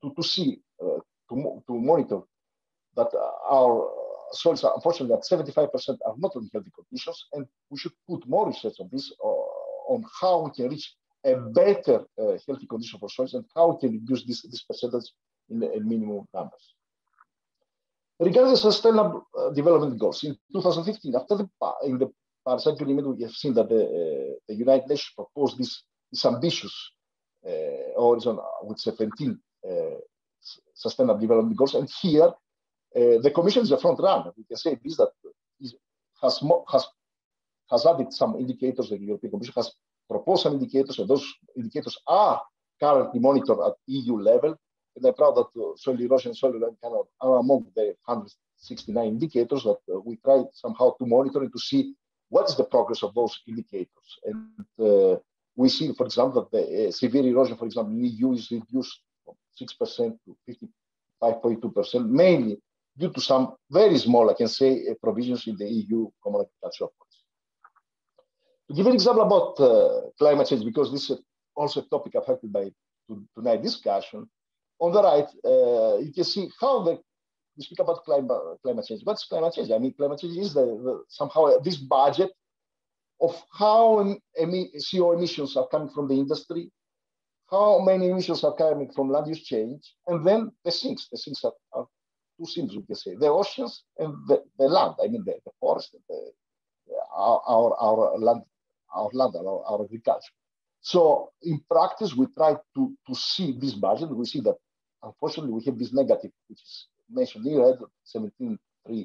to monitor that our soils are, unfortunately, at 75% are not in healthy conditions, and we should put more research on this, on how we can reach a better healthy condition for soils and how we can reduce this percentage in minimum numbers. Regarding the Sustainable Development Goals, in 2015, in the Paris Agreement, we have seen that the United Nations proposed this ambitious horizon with 17 Sustainable Development Goals, and here the Commission is a front runner. We can say this, that has added some indicators. The European Commission has proposed some indicators, and those indicators are currently monitored at EU level. And I'm proud that soil erosion and soil carbon are among the 169 indicators that we try somehow to monitor and to see what is the progress of those indicators. And we see, for example, that the severe erosion, for example, in the EU is reduced from 6% to 55.2%, mainly due to some very small, I can say, provisions in the EU Common Agricultural Policy. To give an example about climate change, because this is also a topic affected by tonight's discussion, on the right, you can see how we speak about climate change. What's climate change? I mean, climate change is somehow this budget of how CO emissions are coming from the industry, how many emissions are coming from land use change, and then the sinks. The sinks are two sinks, we can say, the oceans and the land. I mean, the forest, our land, our agriculture. So in practice, we try to see this budget. We see that, unfortunately, we have this negative, which is mentioned here, 17.3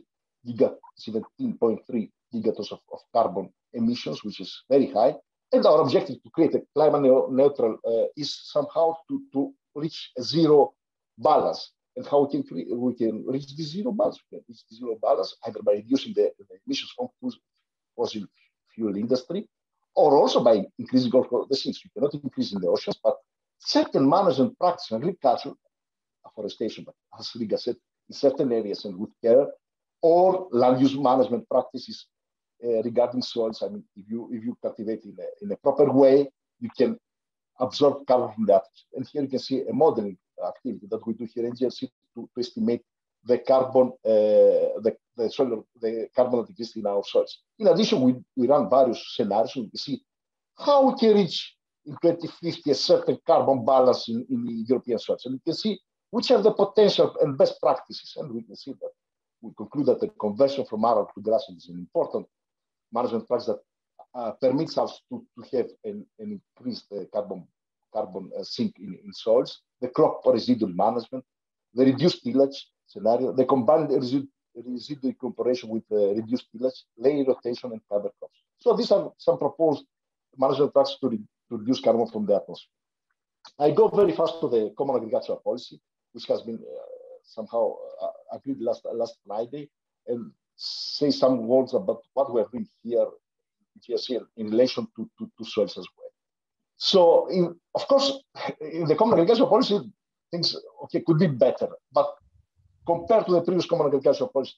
gigatons of carbon emissions, which is very high. And our objective to create a climate neutral is somehow to reach a zero balance. And how we can reach this zero balance? We can reach the zero balance either by reducing the emissions from fossil fuel industry, or also by increasing the sinks. We cannot increase in the oceans, but certain management practice in agriculture, afforestation, but as Riga said, in certain areas and with care, or land use management practices regarding soils. I mean, if you cultivate in a proper way, you can absorb carbon from the atmosphere. And here you can see a modeling activity that we do here in GRC to estimate the carbon, the carbon that exists in our soils. In addition, we run various scenarios. We see how we can reach in 2050 a certain carbon balance in the European soils. And we can see which are the potential and best practices. And we can see that we conclude that the conversion from arable to grassland is an important management practice that permits us to have an increased carbon sink in soils, the crop residual management, the reduced tillage scenario, the combined residual incorporation with reduced tillage, layer rotation, and cover crops. So these are some proposed management practices to reduce carbon from the atmosphere. I go very fast to the Common Agricultural Policy, which has been somehow agreed last Friday, and say some words about what we are doing here in relation to soils as well. So, of course, in the Common Agricultural Policy, things could be better, but compared to the previous Common Agricultural Policy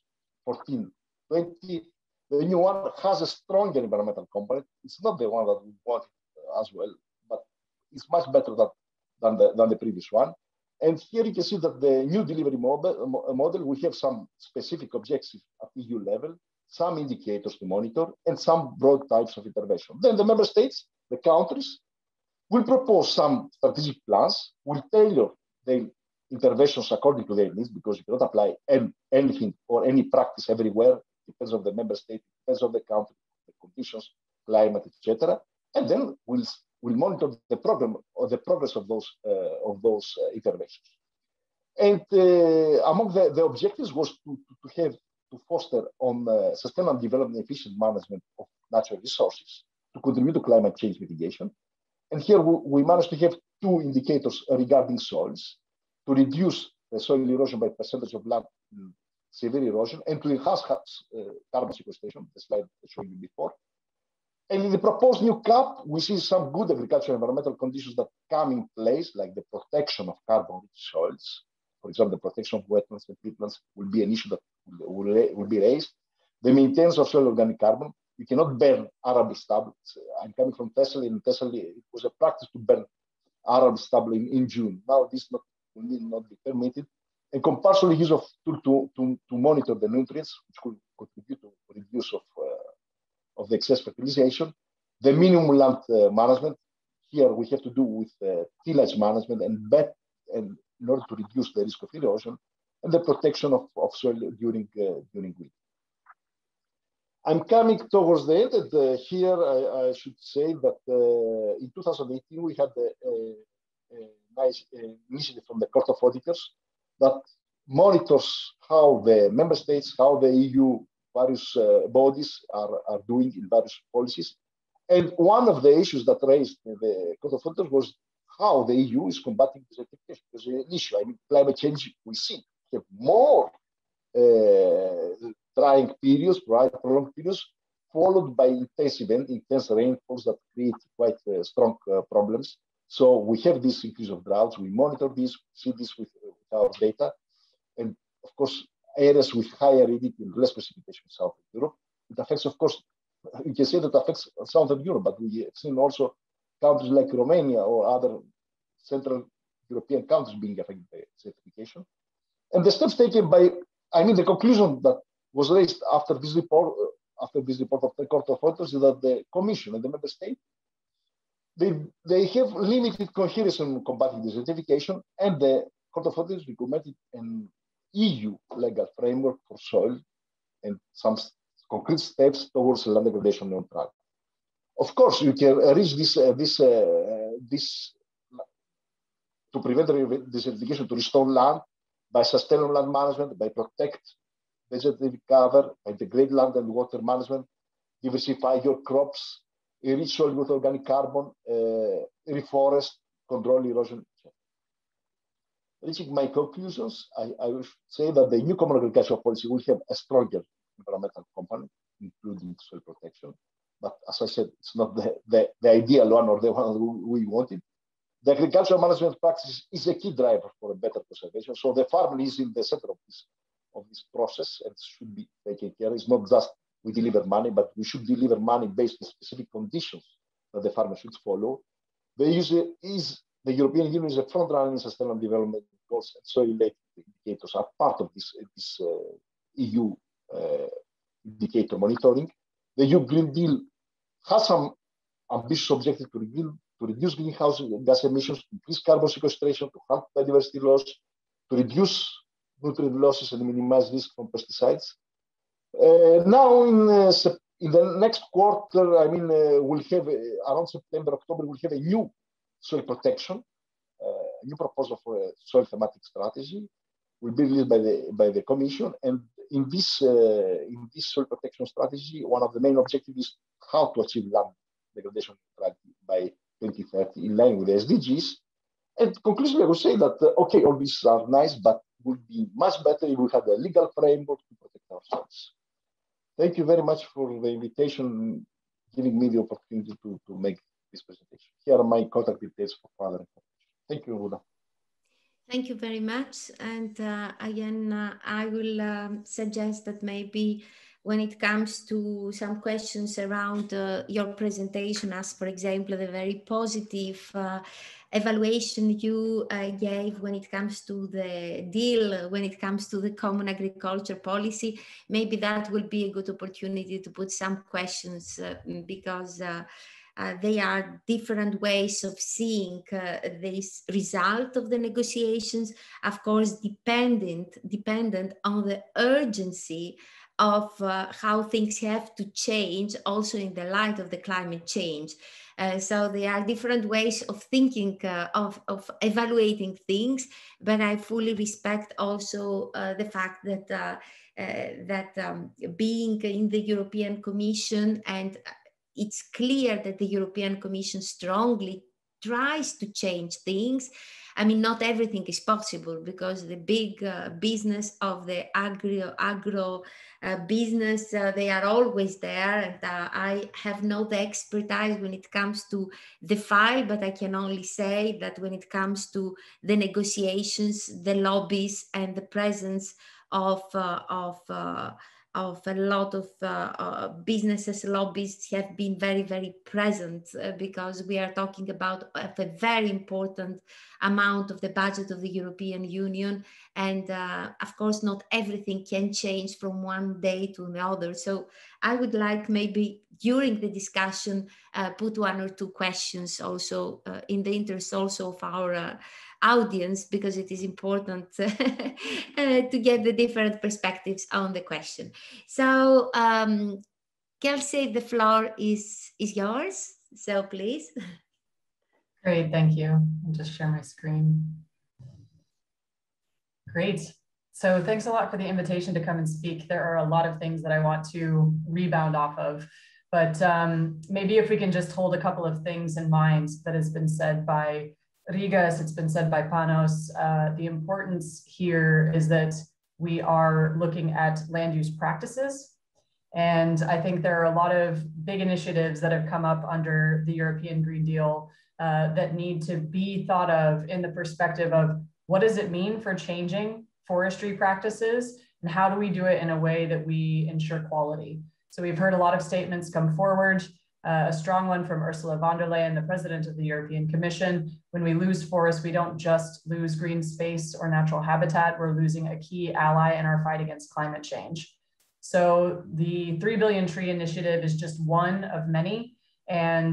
14-20, the new one has a stronger environmental component. It's not the one that we want as well, but it's much better than the previous one. And here you can see that the new delivery model, we have some specific objectives at EU level, some indicators to monitor, and some broad types of intervention. Then the member states, the countries, will propose some strategic plans, will tailor their interventions according to their needs, because you cannot apply anything or any practice everywhere. It depends on the member state, it depends on the country, the conditions, climate, etc. And then we'll monitor the program or the progress of those interventions. And among the objectives was to foster on sustainable development and efficient management of natural resources to contribute to climate change mitigation. And here we managed to have two indicators regarding soils to reduce the soil erosion by percentage of land in severe erosion and to enhance carbon sequestration, the slide I showed you before. And in the proposed new CAP, we see some good agricultural environmental conditions that come in place, like the protection of carbon-rich soils. For example, the protection of wetlands and peatlands will be an issue that will be raised. The maintenance of soil organic carbon. You cannot burn arable stubble. I'm coming from Thessaly, and Thessaly, it was a practice to burn arable stubble in June. Now this will not be permitted. And compulsory use of tool to monitor the nutrients, which could contribute to reduce of the excess fertilization. The minimum land management. Here we have to do with tillage management and in order to reduce the risk of erosion, and the protection of soil during winter. I'm coming towards the end, and here I should say that in 2018 we had a nice initiative from the Court of Auditors that monitors how the member states, how the EU various bodies are doing in various policies. And one of the issues that raised the Court of Auditors was how the EU is combating desertification. Because an issue, I mean, climate change, we see, we have more drying periods, prolonged periods, followed by intense rainfalls that create quite strong problems. So we have this increase of droughts. We monitor this, see this with our data. And of course, areas with higher aridity and less precipitation in Southern Europe. It affects, of course, you can say that affects Southern Europe, but we have seen also countries like Romania or other Central European countries being affected by desertification. And the steps taken by, I mean, the conclusion that was raised after this report of the Court of Auditors is that the Commission and the Member State, they have limited coherence in combating desertification, and the Court of Auditors recommended an EU legal framework for soil and some concrete steps towards land degradation neutrality. Of course, you can reach this to prevent desertification, to restore land by sustainable land management, by protect vegetative cover, by integrate land and water management, diversify your crops, enrich soil with organic carbon, reforest, control erosion. Reaching my conclusions, I will say that the new common agricultural policy will have a stronger environmental component, including soil protection. But as I said, it's not the ideal one or the one we wanted. The agricultural management practice is a key driver for a better conservation. So the farmer is in the center of this process and should be taken care of. It's not just we deliver money, but we should deliver money based on specific conditions that the farmer should follow. The European Union is a front runner in sustainable development goals, and soil-related indicators are part of this EU indicator monitoring. The EU Green Deal has some ambitious objectives to reduce greenhouse gas emissions, to increase carbon sequestration, to halt biodiversity loss, to reduce nutrient losses and minimize risk from pesticides. Now, in the next quarter, I mean, we'll have around September, October, we'll have a new soil protection, a new proposal for a soil thematic strategy will be released by the Commission. And in this soil protection strategy, one of the main objectives is how to achieve land degradation neutrality by 2030 in line with the SDGs. And conclusively, I would say that, okay, all these are nice, but would be much better if we had a legal framework to protect ourselves. Thank you very much for the invitation, giving me the opportunity to make this presentation. Here are my contact details for further information. Thank you, Ruda. Thank you very much. And again, I will suggest that maybe when it comes to some questions around your presentation, as for example, the very positive evaluation you gave when it comes to the deal, when it comes to the common agriculture policy, maybe that will be a good opportunity to put some questions because they are different ways of seeing this result of the negotiations, of course, dependent on the urgency of how things have to change also in the light of the climate change. So there are different ways of thinking, of evaluating things, but I fully respect also the fact that, being in the European Commission, and it's clear that the European Commission strongly tries to change things. I mean, not everything is possible because the big business of the agro business, they are always there. And I have no expertise when it comes to the file, but I can only say that when it comes to the negotiations, the lobbies and the presence of a lot of businesses, lobbies have been very, very present because we are talking about a very important amount of the budget of the European Union. And of course, not everything can change from one day to another. So I would like maybe during the discussion, put one or two questions also in the interest also of our audience, because it is important to get the different perspectives on the question. So Kelsey, the floor is yours. So please. Great, thank you. I'll just share my screen. Great. So thanks a lot for the invitation to come and speak. There are a lot of things that I want to rebound off of, but maybe if we can just hold a couple of things in mind that has been said by Riga, as it's been said by Panos, the importance here is that we are looking at land use practices. And I think there are a lot of big initiatives that have come up under the European Green Deal that need to be thought of in the perspective of what does it mean for changing forestry practices, and how do we do it in a way that we ensure quality? So we've heard a lot of statements come forward, a strong one from Ursula von der Leyen, the president of the European Commission. When we lose forests, we don't just lose green space or natural habitat, we're losing a key ally in our fight against climate change. So the 3 billion tree initiative is just one of many. And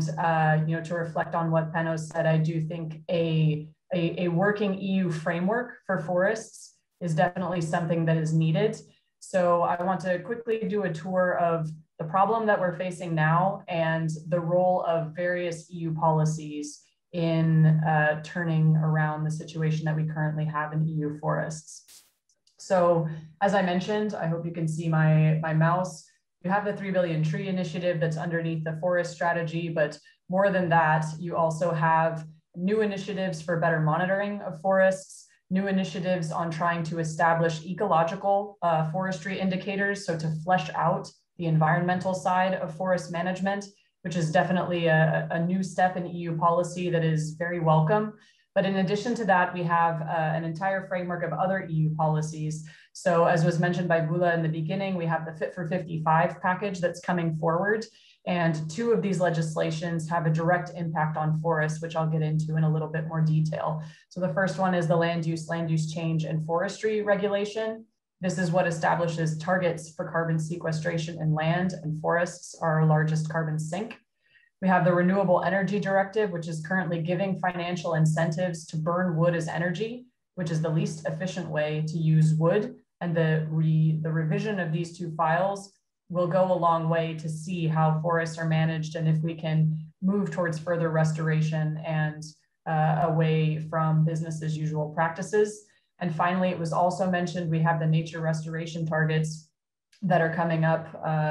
to reflect on what Panos said, I do think a working EU framework for forests is definitely something that is needed. So I want to quickly do a tour of the problem that we're facing now and the role of various EU policies in turning around the situation that we currently have in EU forests. So as I mentioned, I hope you can see my mouse. You have the 3 billion tree initiative that's underneath the forest strategy, but more than that, you also have new initiatives for better monitoring of forests, new initiatives on trying to establish ecological forestry indicators, so to flesh out the environmental side of forest management, which is definitely a new step in EU policy that is very welcome. But in addition to that, we have an entire framework of other EU policies. So as was mentioned by Bula in the beginning, we have the Fit for 55 package that's coming forward. And 2 of these legislations have a direct impact on forests, which I'll get into in a little bit more detail. So the first one is the land use change and forestry regulation. This is what establishes targets for carbon sequestration in land, and forests are our largest carbon sink. We have the Renewable Energy Directive, which is currently giving financial incentives to burn wood as energy, which is the least efficient way to use wood. And the revision of these 2 files will go a long way to see how forests are managed and if we can move towards further restoration and away from business as usual practices. And finally, it was also mentioned, we have the nature restoration targets that are coming up.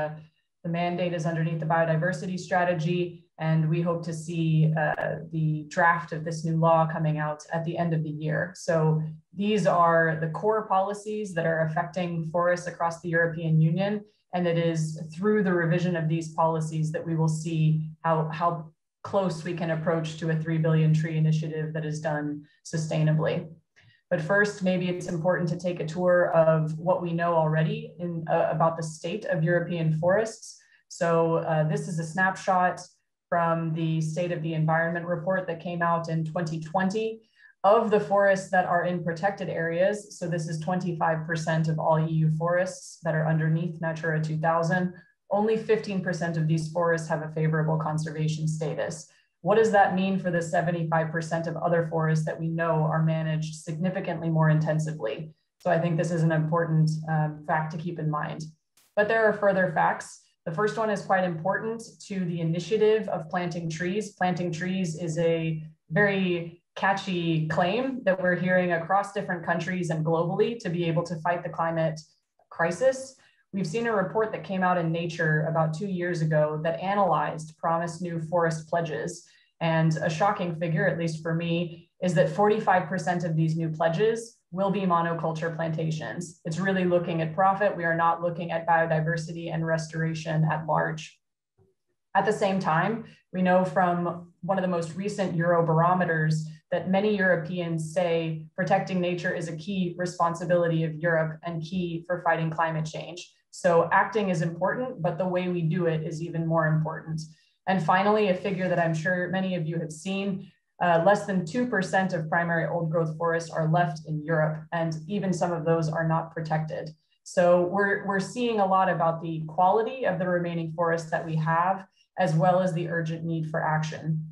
The mandate is underneath the Biodiversity Strategy, and we hope to see the draft of this new law coming out at the end of the year. So these are the core policies that are affecting forests across the European Union. And it is through the revision of these policies that we will see how close we can approach to a 3 billion tree initiative that is done sustainably. But first, maybe it's important to take a tour of what we know already about the state of European forests. So this is a snapshot from the State of the Environment report that came out in 2020 of the forests that are in protected areas. So this is 25% of all EU forests that are underneath Natura 2000. Only 15% of these forests have a favorable conservation status. What does that mean for the 75% of other forests that we know are managed significantly more intensively? So I think this is an important fact to keep in mind. But there are further facts. The first one is quite important to the initiative of planting trees. Planting trees is a very catchy claim that we're hearing across different countries and globally to be able to fight the climate crisis. We've seen a report that came out in Nature about 2 years ago that analyzed promised new forest pledges. And a shocking figure, at least for me, is that 45% of these new pledges will be monoculture plantations. It's really looking at profit. We are not looking at biodiversity and restoration at large. At the same time, we know from one of the most recent Eurobarometers that many Europeans say protecting nature is a key responsibility of Europe and key for fighting climate change. So acting is important, but the way we do it is even more important. And finally, a figure that I'm sure many of you have seen, less than 2% of primary old growth forests are left in Europe, and even some of those are not protected. So we're seeing a lot about the quality of the remaining forests that we have, as well as the urgent need for action.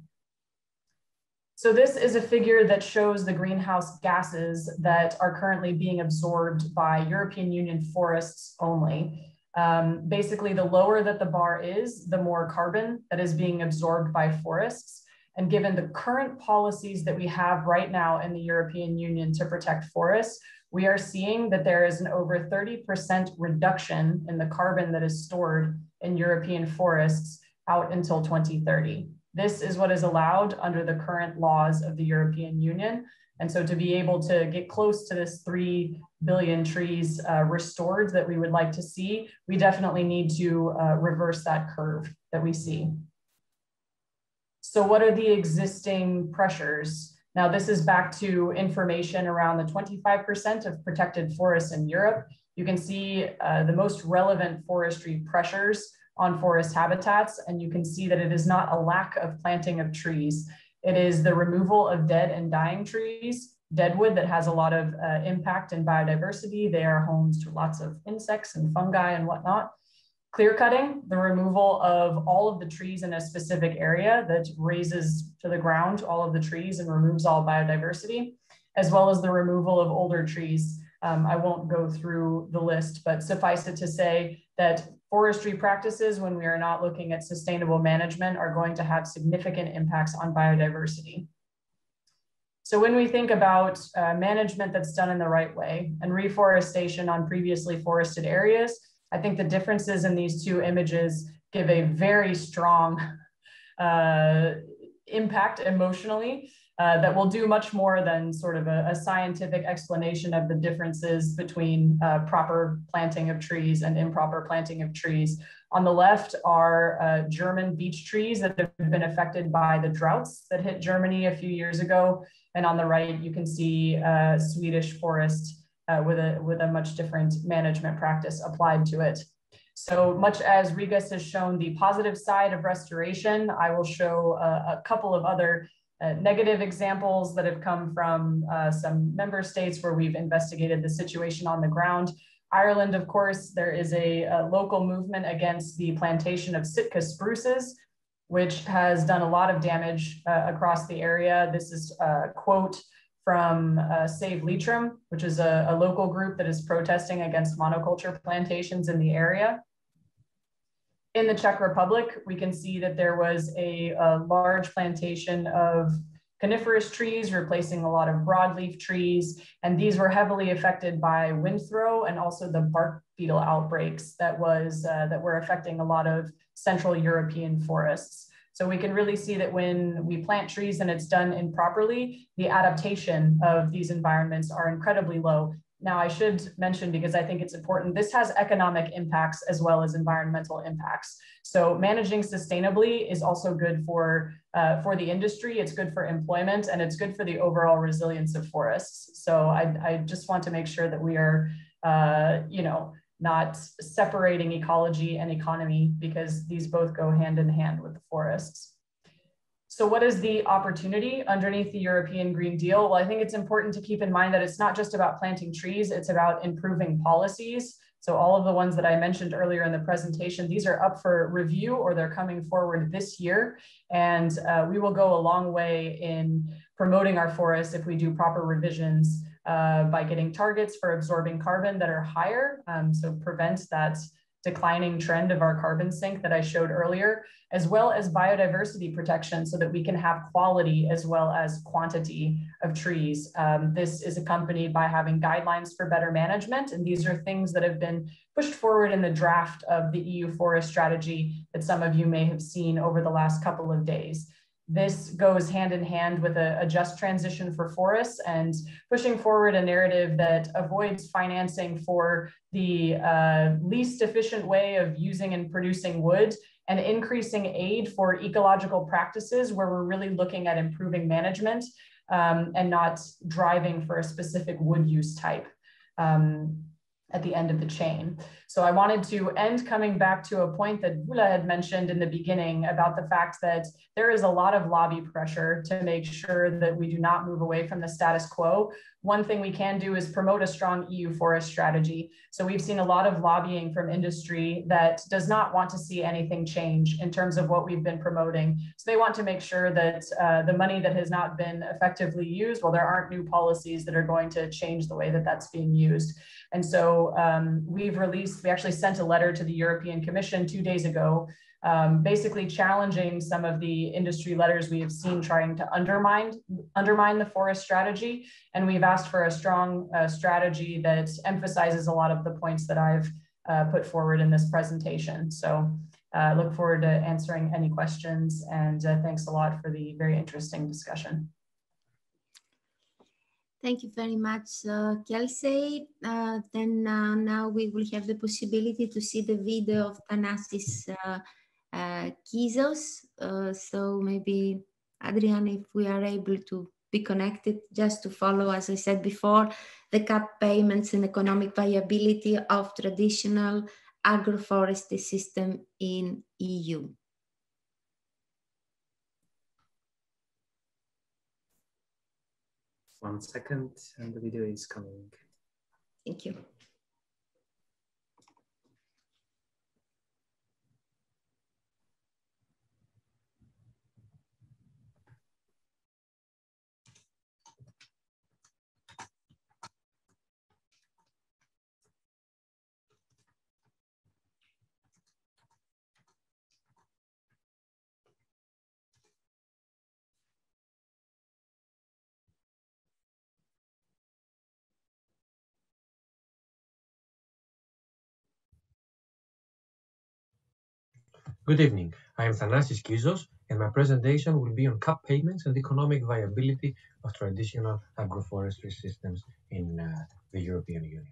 So this is a figure that shows the greenhouse gases that are currently being absorbed by European Union forests only. Basically, the lower that the bar is, the more carbon that is being absorbed by forests. And given the current policies that we have right now in the European Union to protect forests, we are seeing that there is an over 30% reduction in the carbon that is stored in European forests out until 2030. This is what is allowed under the current laws of the European Union. And so to be able to get close to this 3 billion trees restored that we would like to see, we definitely need to reverse that curve that we see. So what are the existing pressures? Now, this is back to information around the 25% of protected forests in Europe. You can see the most relevant forestry pressures on forest habitats, and you can see that it is not a lack of planting of trees. It is the removal of dead and dying trees, deadwood that has a lot of impact in biodiversity. They are homes to lots of insects and fungi and whatnot. Clear cutting, the removal of all of the trees in a specific area that razes to the ground all of the trees and removes all biodiversity, as well as the removal of older trees. I won't go through the list, but suffice it to say that forestry practices, when we are not looking at sustainable management, are going to have significant impacts on biodiversity. So when we think about management that's done in the right way and reforestation on previously forested areas, I think the differences in these two images give a very strong impact emotionally that will do much more than sort of a scientific explanation of the differences between proper planting of trees and improper planting of trees. On the left are German beech trees that have been affected by the droughts that hit Germany a few years ago. And on the right, you can see Swedish forest with a much different management practice applied to it. So much as Rigas has shown the positive side of restoration, I will show a couple of other negative examples that have come from some member states where we've investigated the situation on the ground. Ireland, of course, there is a local movement against the plantation of Sitka spruces, which has done a lot of damage across the area. This is a quote from Save Leitrim, which is a local group that is protesting against monoculture plantations in the area. In the Czech Republic, we can see that there was a large plantation of coniferous trees, replacing a lot of broadleaf trees. And these were heavily affected by wind throw and also the bark beetle outbreaks that were affecting a lot of Central European forests. So we can really see that when we plant trees and it's done improperly, the adaptation of these environments are incredibly low. Now, I should mention, because I think it's important, this has economic impacts as well as environmental impacts. So managing sustainably is also good for the industry, it's good for employment, and it's good for the overall resilience of forests. So I just want to make sure that we are, not separating ecology and economy, because these both go hand in hand with the forests. So what is the opportunity underneath the European Green Deal? Well, I think it's important to keep in mind that it's not just about planting trees, it's about improving policies. So all of the ones that I mentioned earlier in the presentation, these are up for review or they're coming forward this year. And we will go a long way in promoting our forests if we do proper revisions by getting targets for absorbing carbon that are higher. So prevent that declining trend of our carbon sink that I showed earlier, as well as biodiversity protection so that we can have quality as well as quantity of trees. This is accompanied by having guidelines for better management. And these are things that have been pushed forward in the draft of the EU Forest Strategy that some of you may have seen over the last couple of days. This goes hand in hand with a just transition for forests and pushing forward a narrative that avoids financing for the least efficient way of using and producing wood and increasing aid for ecological practices where we're really looking at improving management and not driving for a specific wood use type at the end of the chain. So I wanted to end coming back to a point that Vula had mentioned in the beginning about the fact that there is a lot of lobby pressure to make sure that we do not move away from the status quo. One thing we can do is promote a strong EU forest strategy. So we've seen a lot of lobbying from industry that does not want to see anything change in terms of what we've been promoting. So they want to make sure that the money that has not been effectively used, well, there aren't new policies that are going to change the way that that's being used. And so we actually sent a letter to the European Commission 2 days ago, basically challenging some of the industry letters we have seen trying to undermine the forest strategy. And we've asked for a strong strategy that emphasizes a lot of the points that I've put forward in this presentation. So Look forward to answering any questions, and thanks a lot for the very interesting discussion. Thank you very much, Kelsey. Now we will have the possibility to see the video of Thanasis Kizos. So maybe, Adrian, if we are able to be connected, just to follow, as I said before, the cap payments and economic viability of traditional agroforestry system in EU. 1 second, and the video is coming. Thank you. Good evening. I am Thanasis Kizos, and my presentation will be on cap payments and economic viability of traditional agroforestry systems in the European Union.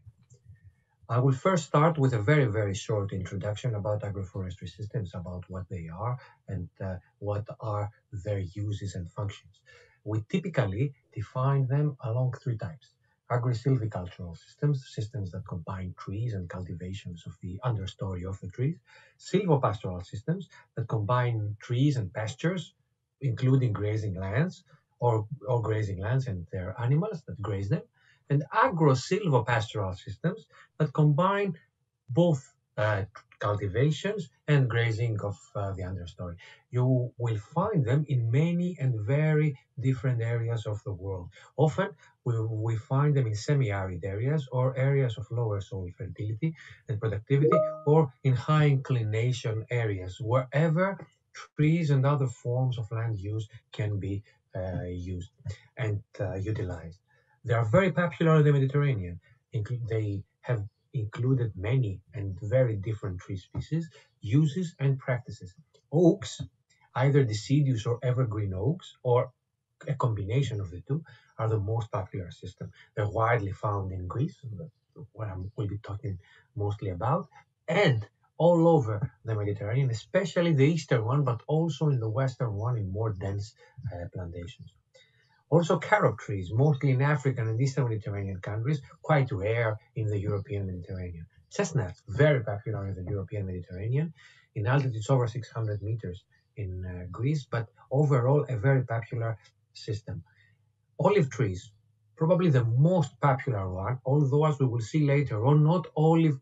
I will first start with a very, very short introduction about agroforestry systems, about what they are and what are their uses and functions. We typically define them along 3 types. Agri-silvicultural systems, systems that combine trees and cultivations of the understory of the trees. Silvopastoral systems that combine trees and pastures, including grazing lands or grazing lands and their animals that graze them. And agro-silvopastoral systems that combine both cultivations and grazing of the understory. You will find them in many and very different areas of the world. Often we find them in semi-arid areas or areas of lower soil fertility and productivity, or in high inclination areas, wherever trees and other forms of land use can be used and utilized. They are very popular in the Mediterranean. They have included many and very different tree species, uses and practices. Oaks, either deciduous or evergreen oaks, or a combination of the two, are the most popular system. They're widely found in Greece, that's what I will be talking mostly about, and all over the Mediterranean, especially the eastern one, but also in the western one in more dense plantations. Also carob trees, mostly in African and Eastern Mediterranean countries, quite rare in the European Mediterranean. Chestnuts, very popular in the European Mediterranean, in altitudes over 600 meters in Greece, but overall a very popular system. Olive trees, probably the most popular one, although as we will see later on, not olive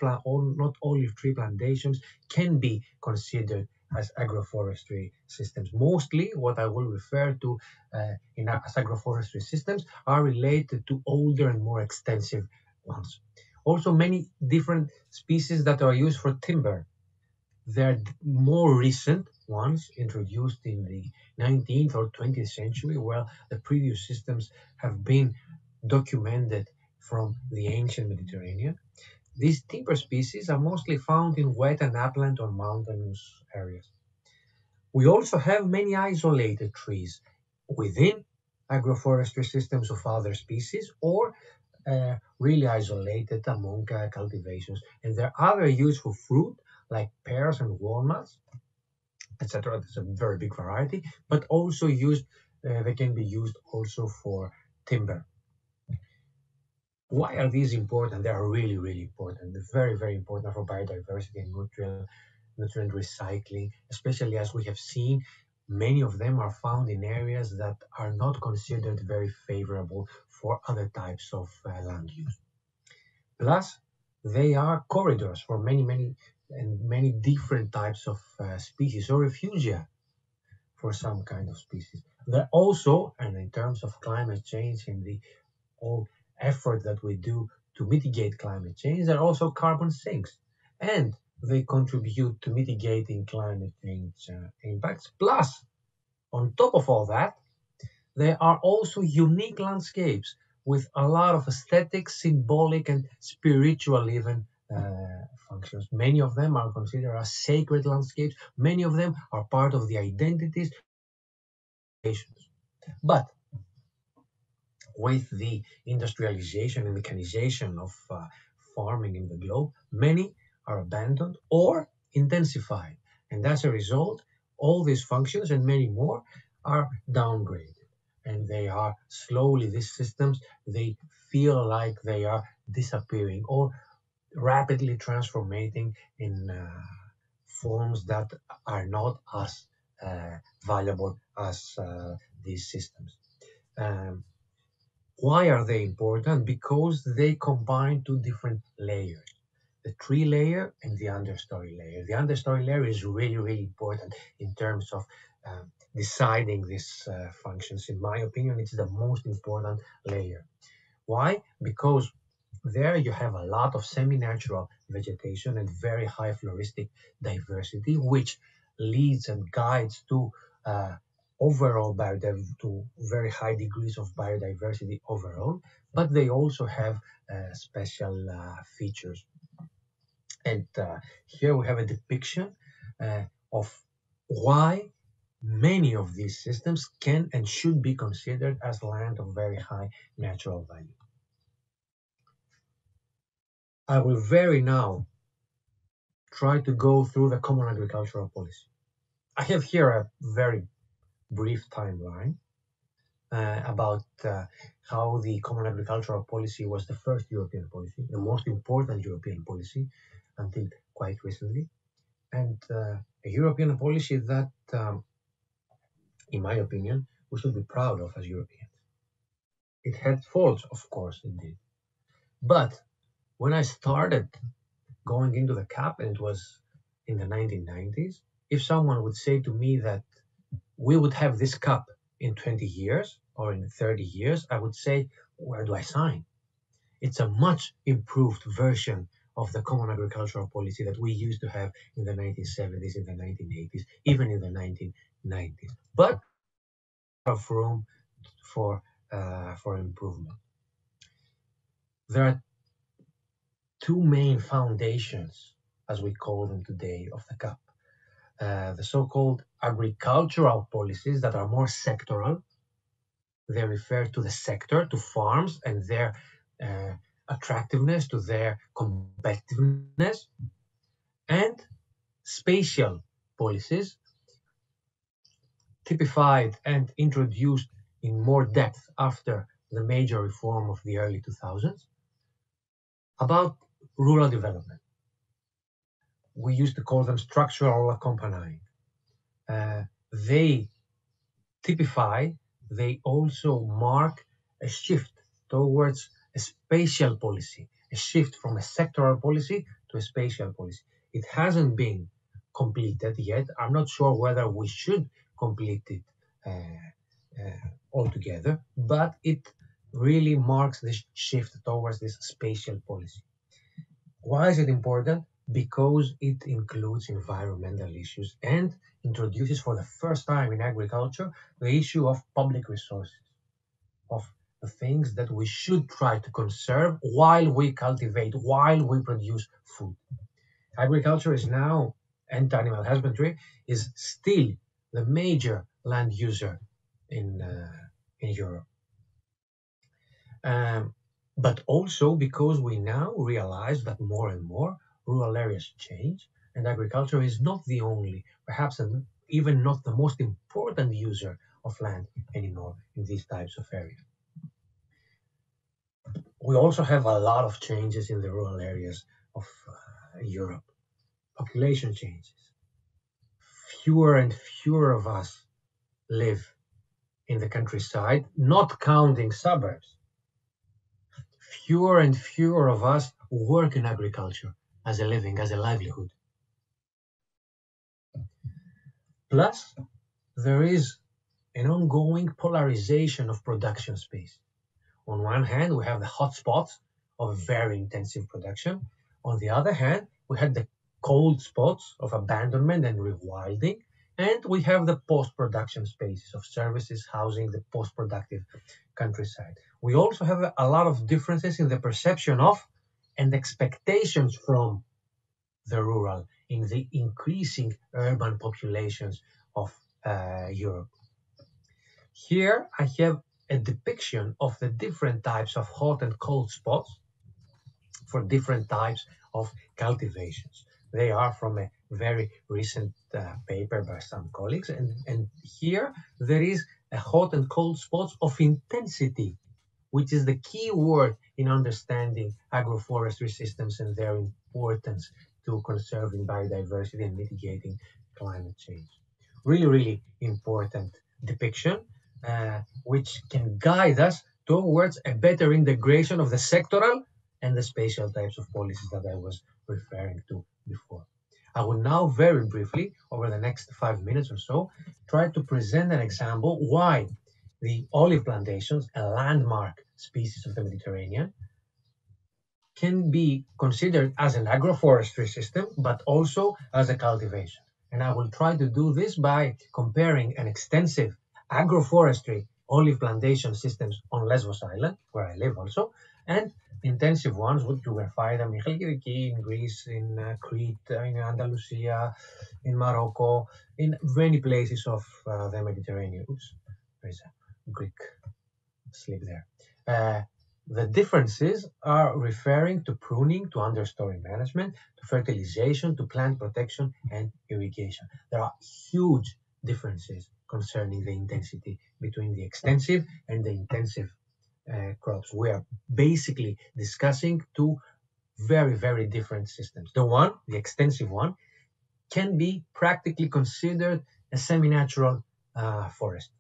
tree plantations can be considered as agroforestry systems. Mostly what I will refer to as agroforestry systems are related to older and more extensive ones. Also many different species that are used for timber. They're more recent ones introduced in the 19th or 20th century, while the previous systems have been documented from the ancient Mediterranean. These timber species are mostly found in wet and upland or mountainous areas. We also have many isolated trees within agroforestry systems of other species, or really isolated among cultivations. And there are other useful fruit like pears and walnuts, etc. There's a very big variety, but also used, they can be used also for timber. Why are these important? They are really, really important. They're very, very important for biodiversity and nutrient recycling, especially as we have seen, many of them are found in areas that are not considered very favorable for other types of land use. Plus, they are corridors for many different types of species, or refugia for some kind of species. They're also, and in terms of climate change and the whole effort that we do to mitigate climate change, they're also carbon sinks, and they contribute to mitigating climate change impacts. Plus, on top of all that, they are also unique landscapes with a lot of aesthetic, symbolic, and spiritual even functions. Many of them are considered as sacred landscapes. Many of them are part of the identities. But with the industrialization and mechanization of farming in the globe, many are abandoned or intensified. And as a result, all these functions and many more are downgraded. And they are slowly, these systems, they feel like they are disappearing or rapidly transforming in forms that are not as valuable as these systems. Why are they important? Because they combine two different layers, the tree layer and the understory layer. The understory layer is really, really important in terms of deciding these functions. In my opinion, it's the most important layer. Why? Because there you have a lot of semi-natural vegetation and very high floristic diversity, which leads and guides to overall to very high degrees of biodiversity overall, but they also have special features. And here we have a depiction of why many of these systems can and should be considered as land of very high natural value. I will very now try to go through the Common Agricultural Policy. I have here a very brief timeline about how the Common Agricultural Policy was the first European policy, the most important European policy until quite recently, and a European policy that, in my opinion, we should be proud of as Europeans. It had faults, of course, indeed. But when I started going into the CAP, and it was in the 1990s, if someone would say to me that we would have this CAP in 20 years or in 30 years, I would say, where do I sign? It's a much improved version of the Common Agricultural Policy that we used to have in the 1970s, in the 1980s, even in the 1990s. But of room for improvement. There are two main foundations, as we call them today, of the CAP. The so-called agricultural policies that are more sectoral. They refer to the sector, to farms and their attractiveness, to their competitiveness, and spatial policies typified and introduced in more depth after the major reform of the early 2000s about rural development. We used to call them structural accompanying. They typify, they also mark a shift towards a spatial policy, a shift from a sectoral policy to a spatial policy. It hasn't been completed yet. I'm not sure whether we should complete it altogether, but it really marks this shift towards this spatial policy. Why is it important? Because it includes environmental issues and introduces for the first time in agriculture the issue of public resources, of the things that we should try to conserve while we cultivate, while we produce food. Agriculture is now, and animal husbandry is still the major land user in Europe. But also because we now realize that more and more rural areas change, and agriculture is not the only, perhaps even not the most important user of land anymore in these types of areas. We also have a lot of changes in the rural areas of Europe. Population changes. Fewer and fewer of us live in the countryside, not counting suburbs. Fewer and fewer of us work in agriculture as a living, as a livelihood. Plus, there is an ongoing polarization of production space. On one hand, we have the hotspots of very intensive production. On the other hand, we had the cold spots of abandonment and rewilding, and we have the post-production spaces of services, housing, the post-productive countryside. We also have a lot of differences in the perception of and expectations from the rural in the increasing urban populations of Europe. Here I have a depiction of the different types of hot and cold spots for different types of cultivations. They are from a very recent paper by some colleagues, and here there is a hot and cold spots of intensity, which is the key word in understanding agroforestry systems and their importance to conserving biodiversity and mitigating climate change. Really, really important depiction, which can guide us towards a better integration of the sectoral and the spatial types of policies that I was referring to before. I will now very briefly, over the next 5 minutes or so, try to present an example why the olive plantations, a landmark species of the Mediterranean, can be considered as an agroforestry system, but also as a cultivation. And I will try to do this by comparing an extensive agroforestry olive plantation systems on Lesbos Island, where I live also, and intensive ones, which you will find them in Chalkidiki, in Greece, in Crete, in Andalusia, in Morocco, in many places of the Mediterranean. Oops, there is a Greek slip there. The differences are referring to pruning, to understory management, to fertilization, to plant protection and irrigation. There are huge differences concerning the intensity between the extensive and the intensive crops. We are basically discussing two very, very different systems. The extensive one, can be practically considered a semi-natural forest.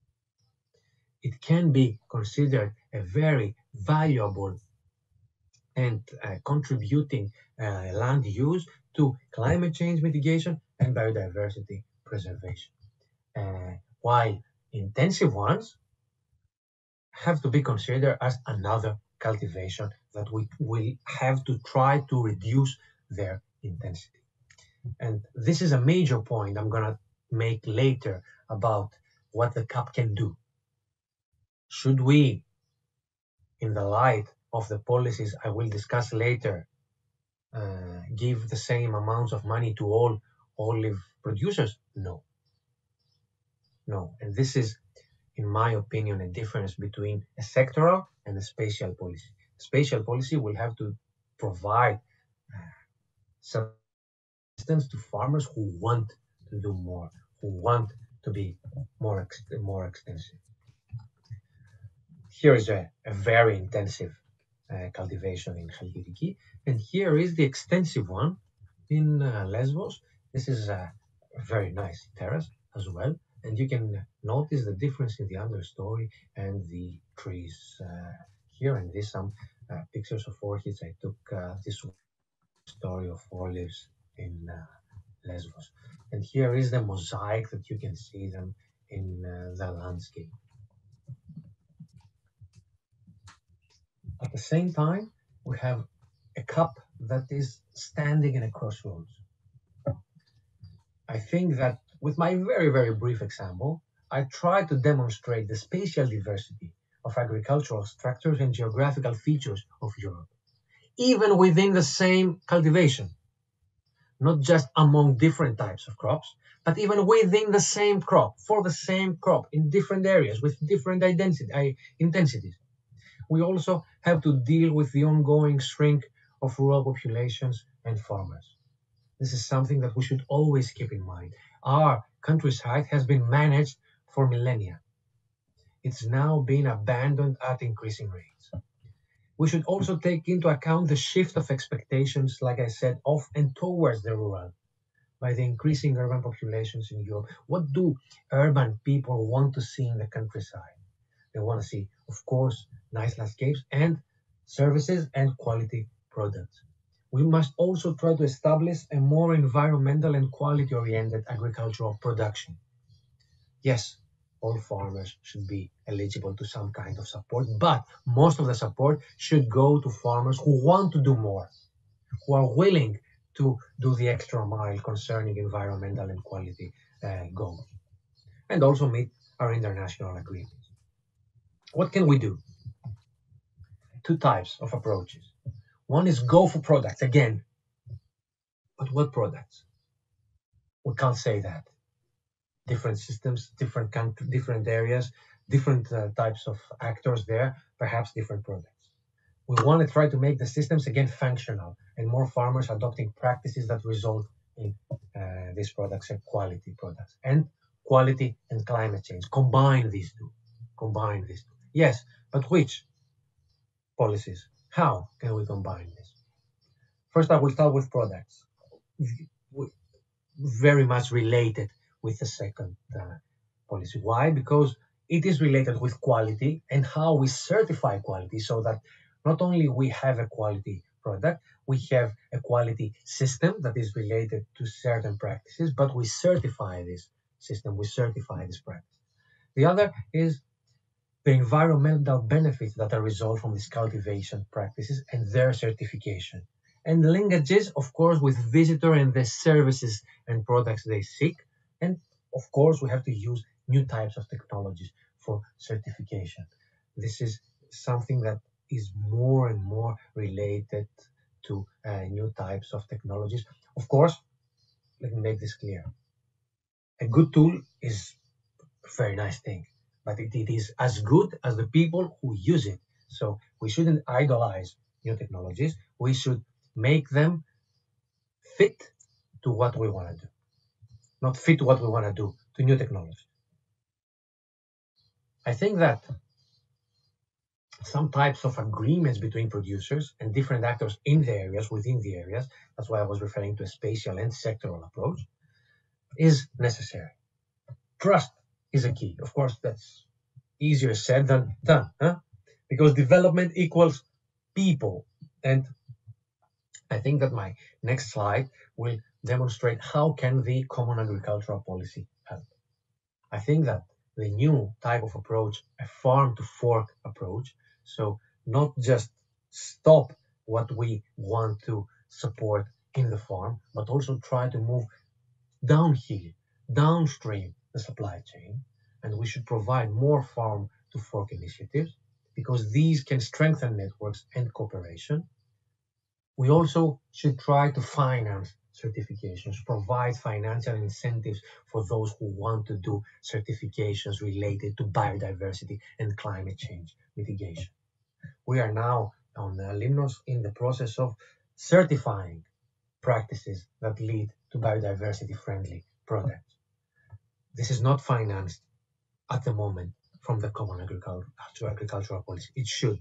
It can be considered a very valuable and contributing land use to climate change mitigation and biodiversity preservation. While intensive ones have to be considered as another cultivation that we will have to try to reduce their intensity. And this is a major point I'm going to make later about what the CAP can do. Should we, in the light of the policies I will discuss later, give the same amounts of money to all olive producers? No. No. And this is, in my opinion, a difference between a sectoral and a spatial policy. Spatial policy will have to provide assistance to farmers who want to do more, who want to be more extensive. Here is a very intensive cultivation in Chalkidiki, and here is the extensive one in Lesbos. This is a very nice terrace as well, and you can notice the difference in the understory and the trees here. And these some pictures of orchids. I took this story of olives in Lesbos, and here is the mosaic that you can see them in the landscape. At the same time, we have a CAP that is standing in a crossroads. I think that with my very, very brief example, I try to demonstrate the spatial diversity of agricultural structures and geographical features of Europe, even within the same cultivation, not just among different types of crops, but even within the same crop, for the same crop, in different areas with different intensities. We also have to deal with the ongoing shrink of rural populations and farmers. This is something that we should always keep in mind. Our countryside has been managed for millennia. It's now being abandoned at increasing rates. We should also take into account the shift of expectations, like I said, of and towards the rural by the increasing urban populations in Europe. What do urban people want to see in the countryside? They want to see, of course, nice landscapes and services and quality products. We must also try to establish a more environmental and quality-oriented agricultural production. Yes, all farmers should be eligible to some kind of support, but most of the support should go to farmers who want to do more, who are willing to do the extra mile concerning environmental and quality goals, and also meet our international agreements. What can we do? Two types of approaches. One is go for products, again, But what products? We can't say that. Different systems, different countries, different areas, different types of actors there, perhaps different products. We want to try to make the systems again functional and more farmers adopting practices that result in these products and quality products. And quality and climate change. Combine these two. Combine these two. Yes, but which policies? How can we combine this? First, I will start with products. Very much related with the second policy. Why? Because it is related with quality and how we certify quality, so that not only we have a quality product, we have a quality system that is related to certain practices, but we certify this system, we certify this practice. The other is the environmental benefits that are result from these cultivation practices and their certification. And linkages, of course, with visitor and the services and products they seek. And of course, we have to use new types of technologies for certification. This is something that is more and more related to new types of technologies. Of course, let me make this clear. A good tool is a very nice thing, but it is as good as the people who use it. So we shouldn't idolize new technologies. We should make them fit to what we want to do, not fit to what we want to do to new technology. I think that some types of agreements between producers and different actors in the areas, within the areas, that's why I was referring to a spatial and sectoral approach, is necessary. Trust is a key. Of course, that's easier said than done, huh? Because development equals people. And I think that my next slide will demonstrate how can the common agricultural policy help. I think that the new type of approach, a farm to fork approach, so not just stop what we want to support in the farm, but also try to move downhill, downstream the supply chain. And we should provide more farm to fork initiatives, because these can strengthen networks and cooperation. We also should try to finance certifications, provide financial incentives for those who want to do certifications related to biodiversity and climate change mitigation. We are now on Limnos in the process of certifying practices that lead to biodiversity-friendly products. This is not financed at the moment from the common agricultural policy. It should.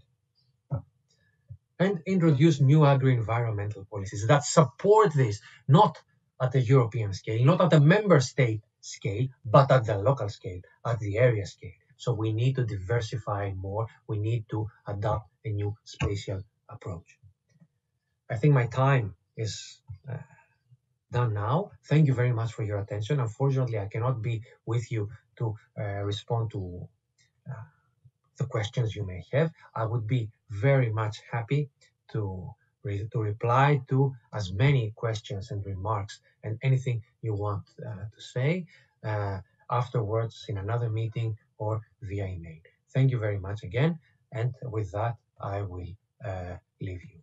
And introduce new agro-environmental policies that support this, not at the European scale, not at the member state scale, but at the local scale, at the area scale. So we need to diversify more. We need to adopt a new spatial approach. I think my time is done now. Thank you very much for your attention. Unfortunately, I cannot be with you to respond to the questions you may have. I would be very much happy to reply to as many questions and remarks and anything you want to say afterwards in another meeting or via email. Thank you very much again. And with that, I will leave you.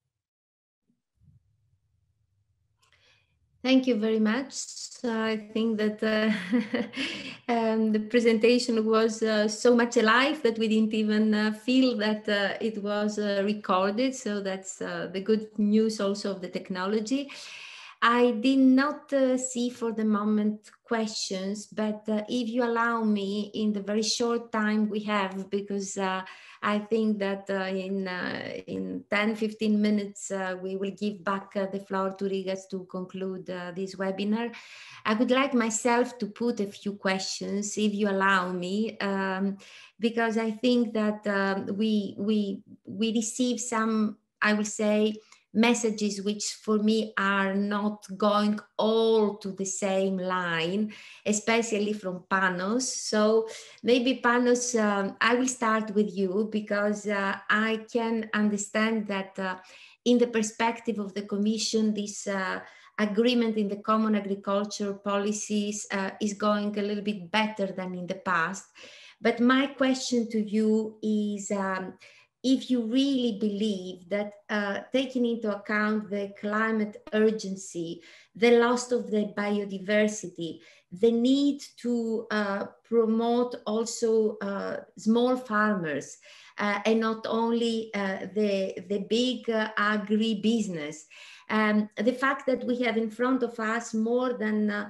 Thank you very much. I think that the presentation was so much alive that we didn't even feel that it was recorded. So that's the good news also of the technology. I did not see for the moment questions, but if you allow me in the very short time we have, because I think that in 10-15 minutes, we will give back the floor to Rigas to conclude this webinar. I would like myself to put a few questions, if you allow me, because I think that we receive some, I will say, messages which for me are not going all to the same line, especially from Panos. So maybe Panos, I will start with you, because I can understand that in the perspective of the Commission, this agreement in the common agriculture policies is going a little bit better than in the past. But my question to you is, if you really believe that taking into account the climate urgency, the loss of the biodiversity, the need to promote also small farmers, and not only the big agribusiness. The fact that we have in front of us more than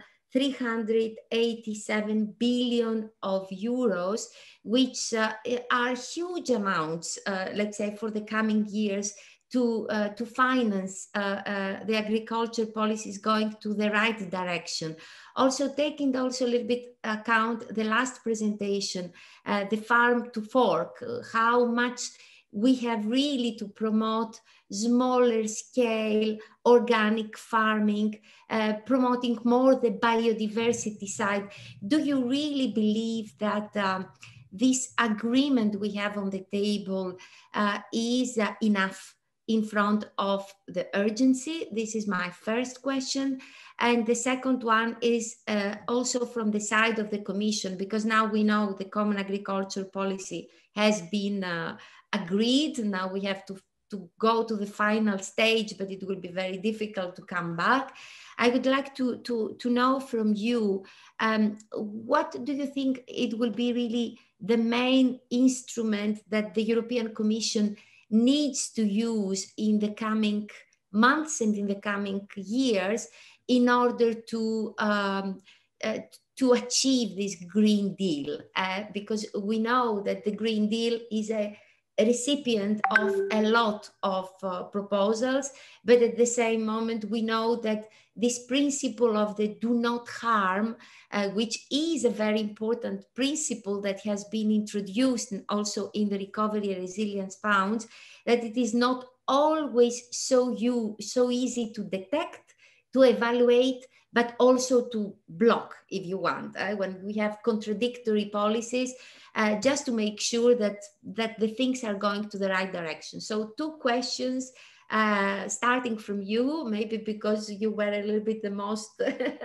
387 billion of euros, which are huge amounts, let's say, for the coming years to finance the agriculture policies going to the right direction. Also taking also a little bit account the last presentation, the farm to fork, how much we have really to promote smaller scale organic farming, promoting more the biodiversity side. Do you really believe that this agreement we have on the table is enough in front of the urgency? This is my first question. And the second one is also from the side of the Commission, because now we know the Common Agricultural Policy has been agreed. Now we have to go to the final stage, but it will be very difficult to come back. I would like to know from you, what do you think it will be really the main instrument that the European Commission needs to use in the coming months and in the coming years in order to achieve this Green Deal? Because we know that the Green Deal is a recipient of a lot of proposals, but at the same moment we know that this principle of the do not harm, which is a very important principle that has been introduced and also in the Recovery and Resilience Funds, that it is not always so easy to detect, to evaluate, but also to block, if you want, when we have contradictory policies, just to make sure that the things are going to the right direction. So 2 questions, starting from you, maybe because you were a little bit the most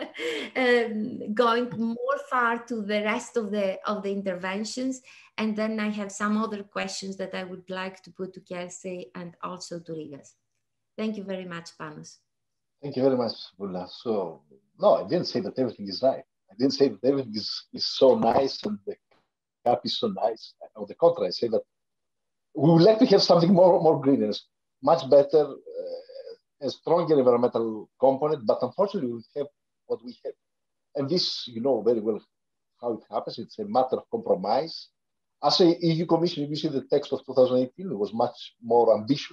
going more far to the rest of the interventions. And then I have some other questions that I would like to put to Kelsey and also to Rigas. Thank you very much, Panos. Thank you very much, Bulla. So, no, I didn't say that everything is right. I didn't say that everything is so nice and the CAP is so nice. On the contrary, I say that we would like to have something more green, much better, a stronger environmental component, but unfortunately we have what we have. And this, you know very well how it happens. It's a matter of compromise. As a EU Commission, if you see the text of 2018, it was much more ambitious.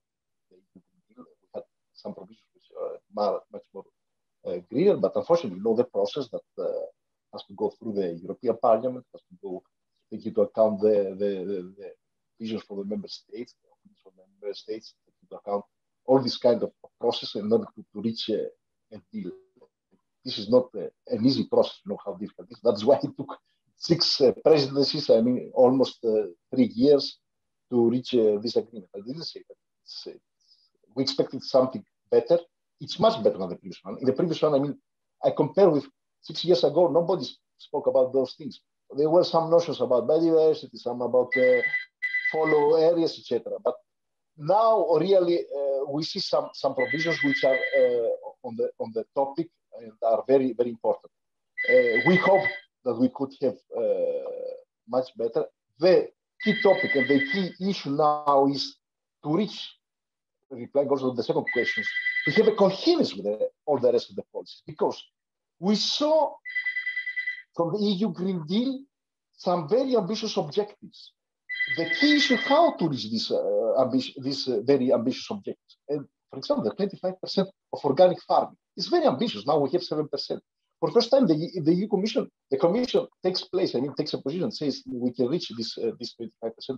We had some provisions which are much more greener, but unfortunately, you know the process that has to go through the European Parliament, has to go take into account the visions for the member states, take into account all this kind of process in order to reach a deal. This is not an easy process, you know how difficult it is. That's why it took 6 presidencies, I mean, almost 3 years to reach this agreement. I didn't say that. We expected something better. It's much better than the previous one. In the previous one, I mean, I compare with 6 years ago, nobody spoke about those things. There were some notions about biodiversity, some about follow areas, etc. But now, really, we see some provisions which are on the topic and are very, very important. We hope that we could have much better. The key topic and the key issue now is to reach, replying also to the second question, to have a coherence with all the rest of the policies. Because we saw from the EU Green Deal some very ambitious objectives. The key issue how to reach these very ambitious objectives. And for example, the 25% of organic farming is very ambitious. Now we have 7%. For the first time, the EU Commission, the Commission takes a position, says we can reach this 25%.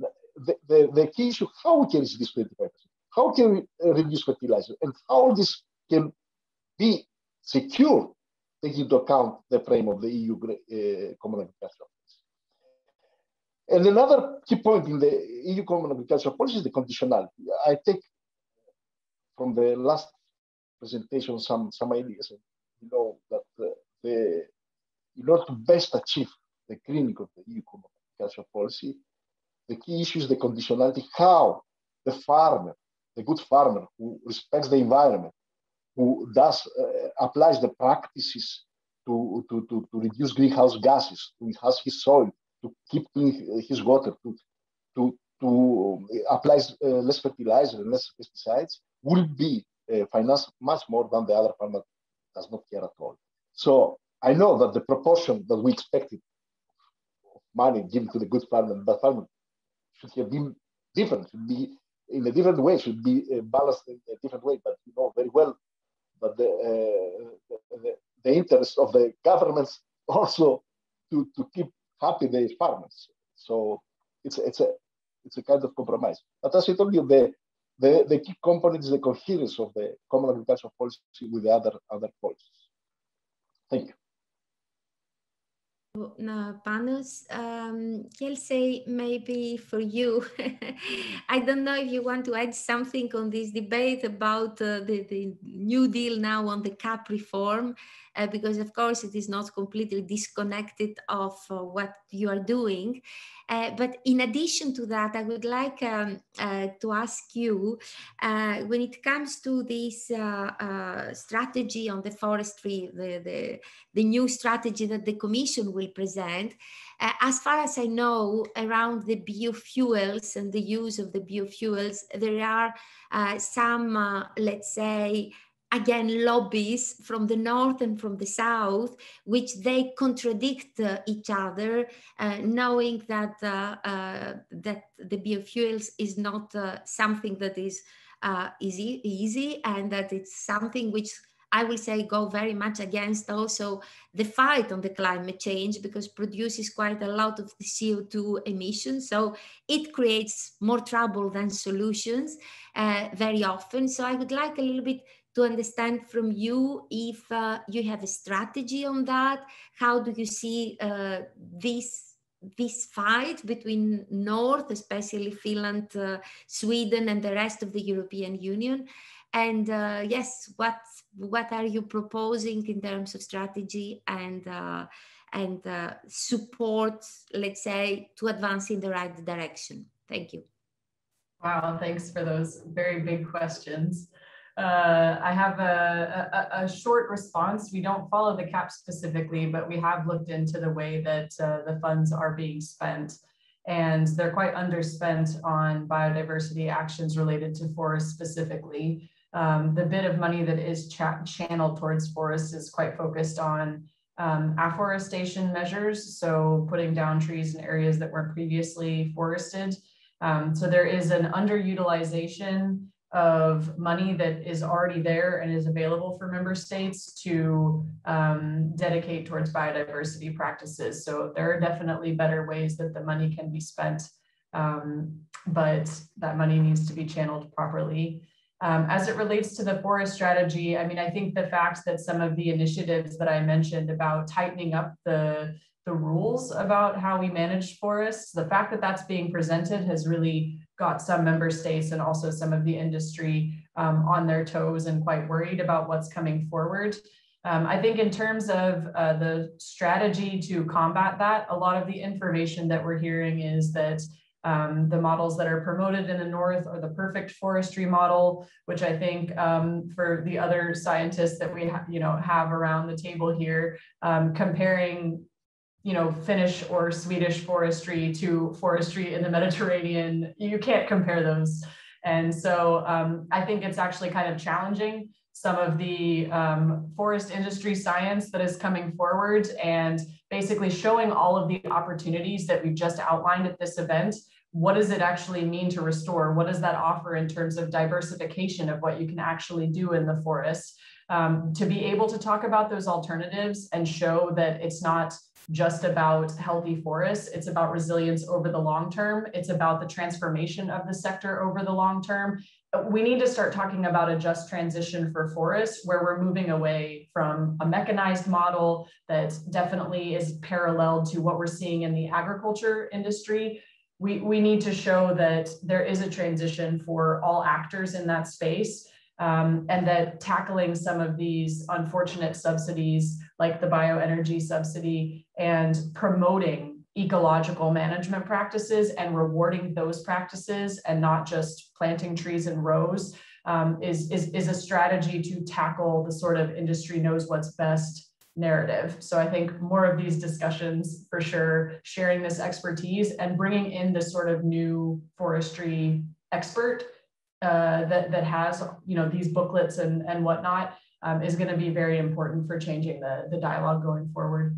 The key issue, how we can reach this 25%? How can we reduce fertilizer? And how this can be secured, taking into account the frame of the EU Common Agricultural Policy. And another key point in the EU Common Agricultural Policy is the conditionality. I take from the last presentation some ideas. You know that in order to best achieve the greening of the EU Common Agricultural Policy, The key issue is the conditionality, how the farmer, the good farmer who respects the environment, who does applies the practices to reduce greenhouse gases, to enhance his soil, to keep clean his water, to apply less fertilizer and less pesticides, will be financed much more than the other farmer does not care at all. So I know that the proportion that we expected of money given to the good farmer and bad farmer should have been different, should be in a different way, should be balanced in a different way. But you know very well that the interest of the governments also to keep happy the farmers. So it's a kind of compromise. But as I told you, the key component is the coherence of the common agricultural policy with the other policies. Thank you. Now, Panos, he'll say maybe for you, I don't know if you want to add something on this debate about the New Deal now on the CAP reform, because of course it is not completely disconnected of what you are doing. But in addition to that, I would like to ask you, when it comes to this strategy on the forestry, the new strategy that the Commission will present, as far as I know, around the biofuels and the use of the biofuels, there are some, let's say, again, lobbies from the north and from the south, which they contradict each other, knowing that that the biofuels is not something that is easy, and that it's something which I will say go very much against also the fight on the climate change, because produces quite a lot of the CO2 emissions. So it creates more trouble than solutions very often. So I would like a little bit to understand from you if you have a strategy on that. How do you see this fight between North, especially Finland, Sweden, and the rest of the European Union? And yes, what are you proposing in terms of strategy and support, let's say, to advance in the right direction? Thank you. Wow, thanks for those very big questions. I have a short response. We don't follow the CAP specifically, but we have looked into the way that the funds are being spent. And they're quite underspent on biodiversity actions related to forests specifically. The bit of money that is channeled towards forests is quite focused on afforestation measures, so putting down trees in areas that weren't previously forested. So there is an underutilization of money that is already there and is available for member states to dedicate towards biodiversity practices. So there are definitely better ways that the money can be spent, but that money needs to be channeled properly. As it relates to the forest strategy, I mean, I think the fact that some of the initiatives that I mentioned about tightening up the rules about how we manage forests, the fact that that's being presented has really got some member states and also some of the industry on their toes and quite worried about what's coming forward. I think in terms of the strategy to combat that, a lot of the information that we're hearing is that the models that are promoted in the North are the perfect forestry model, which I think for the other scientists that we have around the table here, comparing Finnish or Swedish forestry to forestry in the Mediterranean, you can't compare those. And so I think it's actually kind of challenging some of the forest industry science that is coming forward and basically showing all of the opportunities that we've just outlined at this event. What does it actually mean to restore? What does that offer in terms of diversification of what you can actually do in the forest? To be able to talk about those alternatives and show that it's not just about healthy forests, it's about resilience over the long term. It's about the transformation of the sector over the long term. We need to start talking about a just transition for forests, where we're moving away from a mechanized model that definitely is parallel to what we're seeing in the agriculture industry. We need to show that there is a transition for all actors in that space, and that tackling some of these unfortunate subsidies like the bioenergy subsidy and promoting ecological management practices and rewarding those practices and not just planting trees in rows is a strategy to tackle the sort of industry knows what's best narrative. So I think more of these discussions for sure, sharing this expertise and bringing in this sort of new forestry expert that has, you know, these booklets and whatnot is going to be very important for changing the dialogue going forward.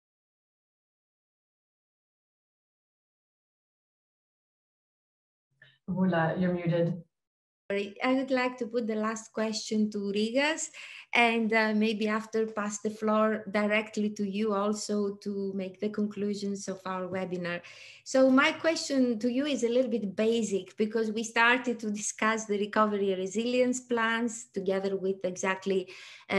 Vula, you're muted. I would like to put the last question to Rigas, and maybe after pass the floor directly to you also to make the conclusions of our webinar. So my question to you is a little bit basic, because we started to discuss the recovery and resilience plans together with exactly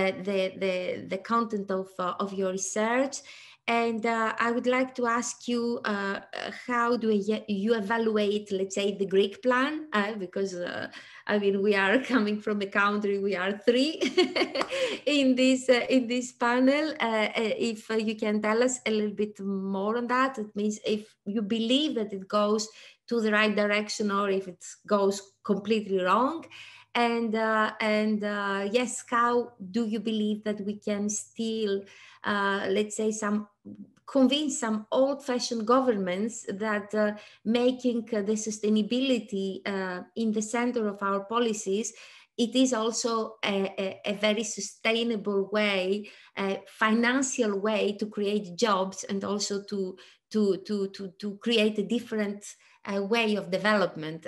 the content of your research. And I would like to ask you, how do you evaluate, let's say, the Greek plan? Because I mean, we are coming from a country, we are three in this panel. If you can tell us a little bit more on that, it means if you believe that it goes to the right direction or if it goes completely wrong. And yes, how do you believe that we can still, let's say, convince some old-fashioned governments that making the sustainability in the center of our policies, it is also a very sustainable way, a financial way to create jobs and also to create a different way of development.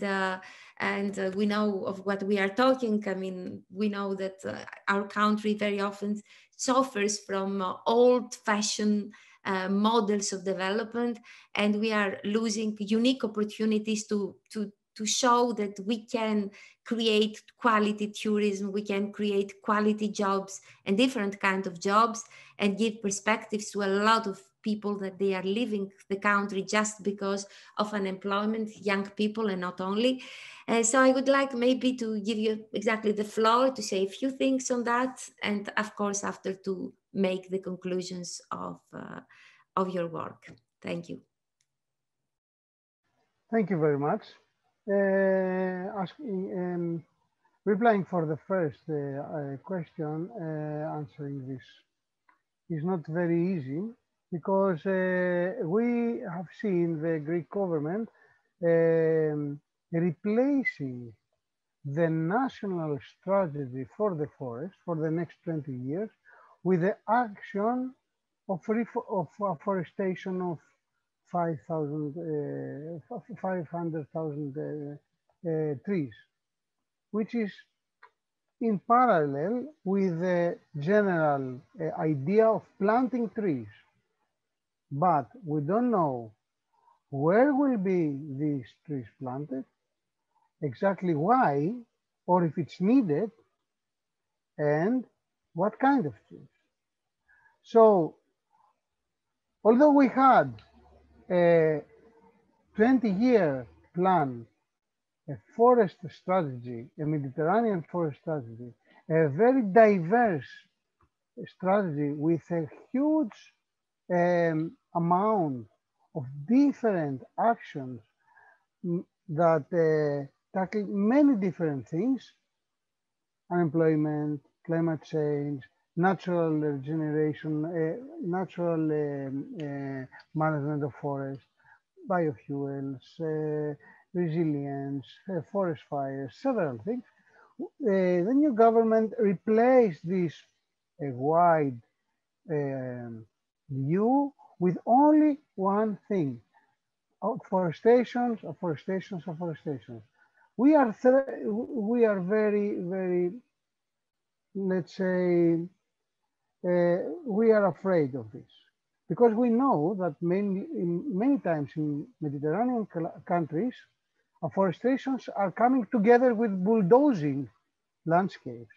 And we know of what we are talking. I mean, we know that our country very often suffers from old-fashioned models of development, and we are losing unique opportunities to show that we can create quality tourism, we can create quality jobs and different kinds of jobs, and give perspectives to a lot of people that they are leaving the country just because of unemployment, young people, and not only. So I would like maybe to give you exactly the floor to say a few things on that, and of course after to make the conclusions of your work. Thank you. Thank you very much. Replying for the first question, answering this is not very easy, because we have seen the Greek government replacing the national strategy for the forest for the next 20 years with the action of afforestation of 500,000 trees, which is in parallel with the general idea of planting trees. But we don't know where will be these trees planted, exactly why, or if it's needed, and what kind of trees. So, although we had a 20-year plan, a forest strategy, a Mediterranean forest strategy, a very diverse strategy with a huge amount of different actions that tackle many different things: unemployment, climate change, natural regeneration, natural management of forests, biofuels, resilience, forest fires, several things. The new government replaced this wide view with only one thing: afforestations, afforestations, afforestations. We are very, very, let's say, we are afraid of this, because we know that many times in Mediterranean countries, afforestations are coming together with bulldozing landscapes.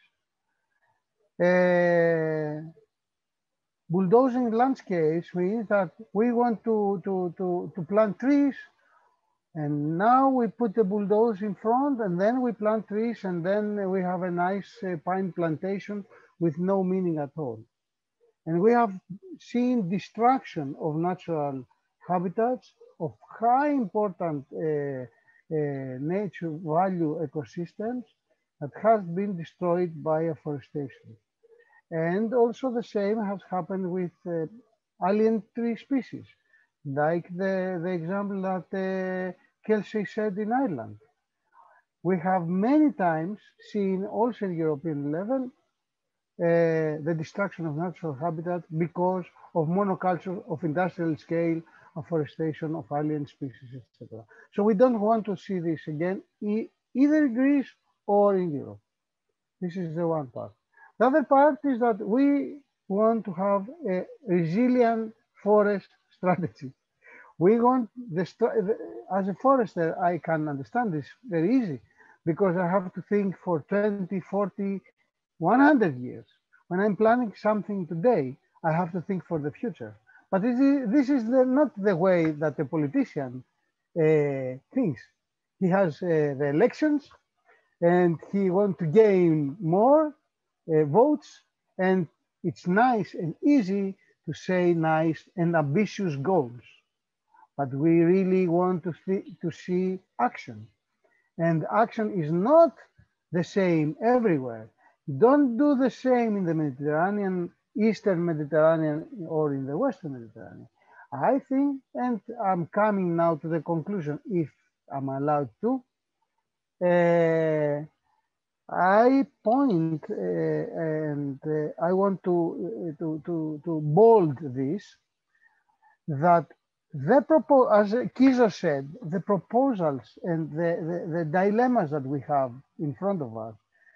Bulldozing landscapes means that we want to plant trees, and now we put the bulldoze in front, and then we plant trees, and then we have a nice pine plantation with no meaning at all. And we have seen destruction of natural habitats of high important nature value ecosystems that has been destroyed by afforestation. And also the same has happened with alien tree species, like the example that Kelsey said in Ireland. We have many times seen also at European level the destruction of natural habitat because of monoculture, of industrial scale, afforestation of alien species, etc. So we don't want to see this again, either in Greece or in Europe. This is the one part. The other part is that we want to have a resilient forest strategy. We want as a forester, I can understand this very easy because I have to think for 20, 40, 100 years. When I'm planning something today, I have to think for the future. But this is not the way that a politician thinks. He has the elections and he wants to gain more votes, and it's nice and easy to say nice and ambitious goals. But we really want to see action. And action is not the same everywhere. Don't do the same in the Mediterranean, Eastern Mediterranean, or in the Western Mediterranean. I think, and I'm coming now to the conclusion, if I'm allowed to, I point and I want to bold this, that as Kizo said, the proposals and the dilemmas that we have in front of us,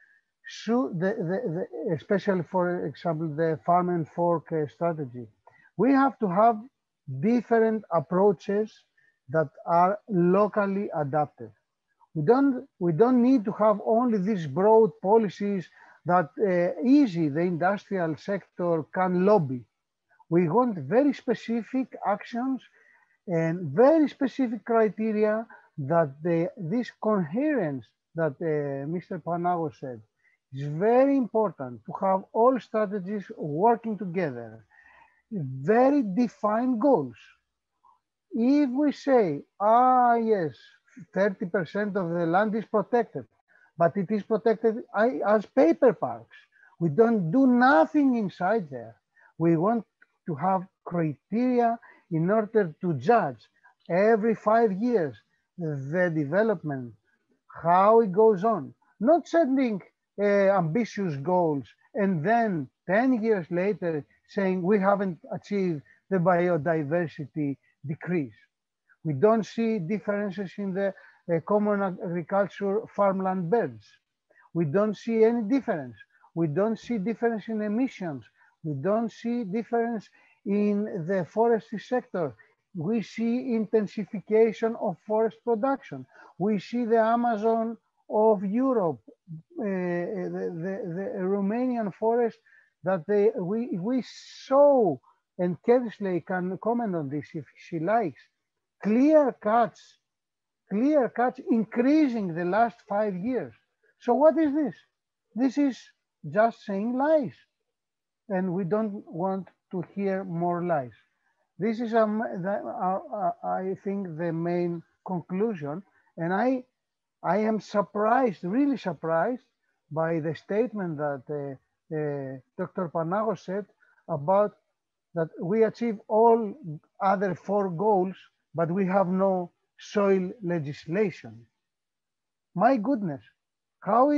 especially for example, the farm and fork strategy, we have to have different approaches that are locally adapted. We don't need to have only these broad policies that easy the industrial sector can lobby. We want very specific actions and very specific criteria that this coherence that Mr. Panagos said is very important, to have all strategies working together, very defined goals. If we say, yes, 30% of the land is protected, but it is protected as paper parks, we don't do nothing inside there. We want to have criteria in order to judge every 5 years the development, how it goes on, not setting ambitious goals and then 10 years later saying we haven't achieved the biodiversity decrease. We don't see differences in the common agriculture farmland beds. We don't see any difference. We don't see difference in emissions. We don't see difference in the forestry sector. We see intensification of forest production. We see the Amazon of Europe, the Romanian forest that we saw, and Kersley can comment on this if she likes, clear cuts increasing the last 5 years. So what is this? This is just saying lies. And we don't want to hear more lies. This is, I think, the main conclusion. And I am surprised, really surprised, by the statement that Dr. Panagos said about that we achieve all other 4 goals, but we have no soil legislation. My goodness, how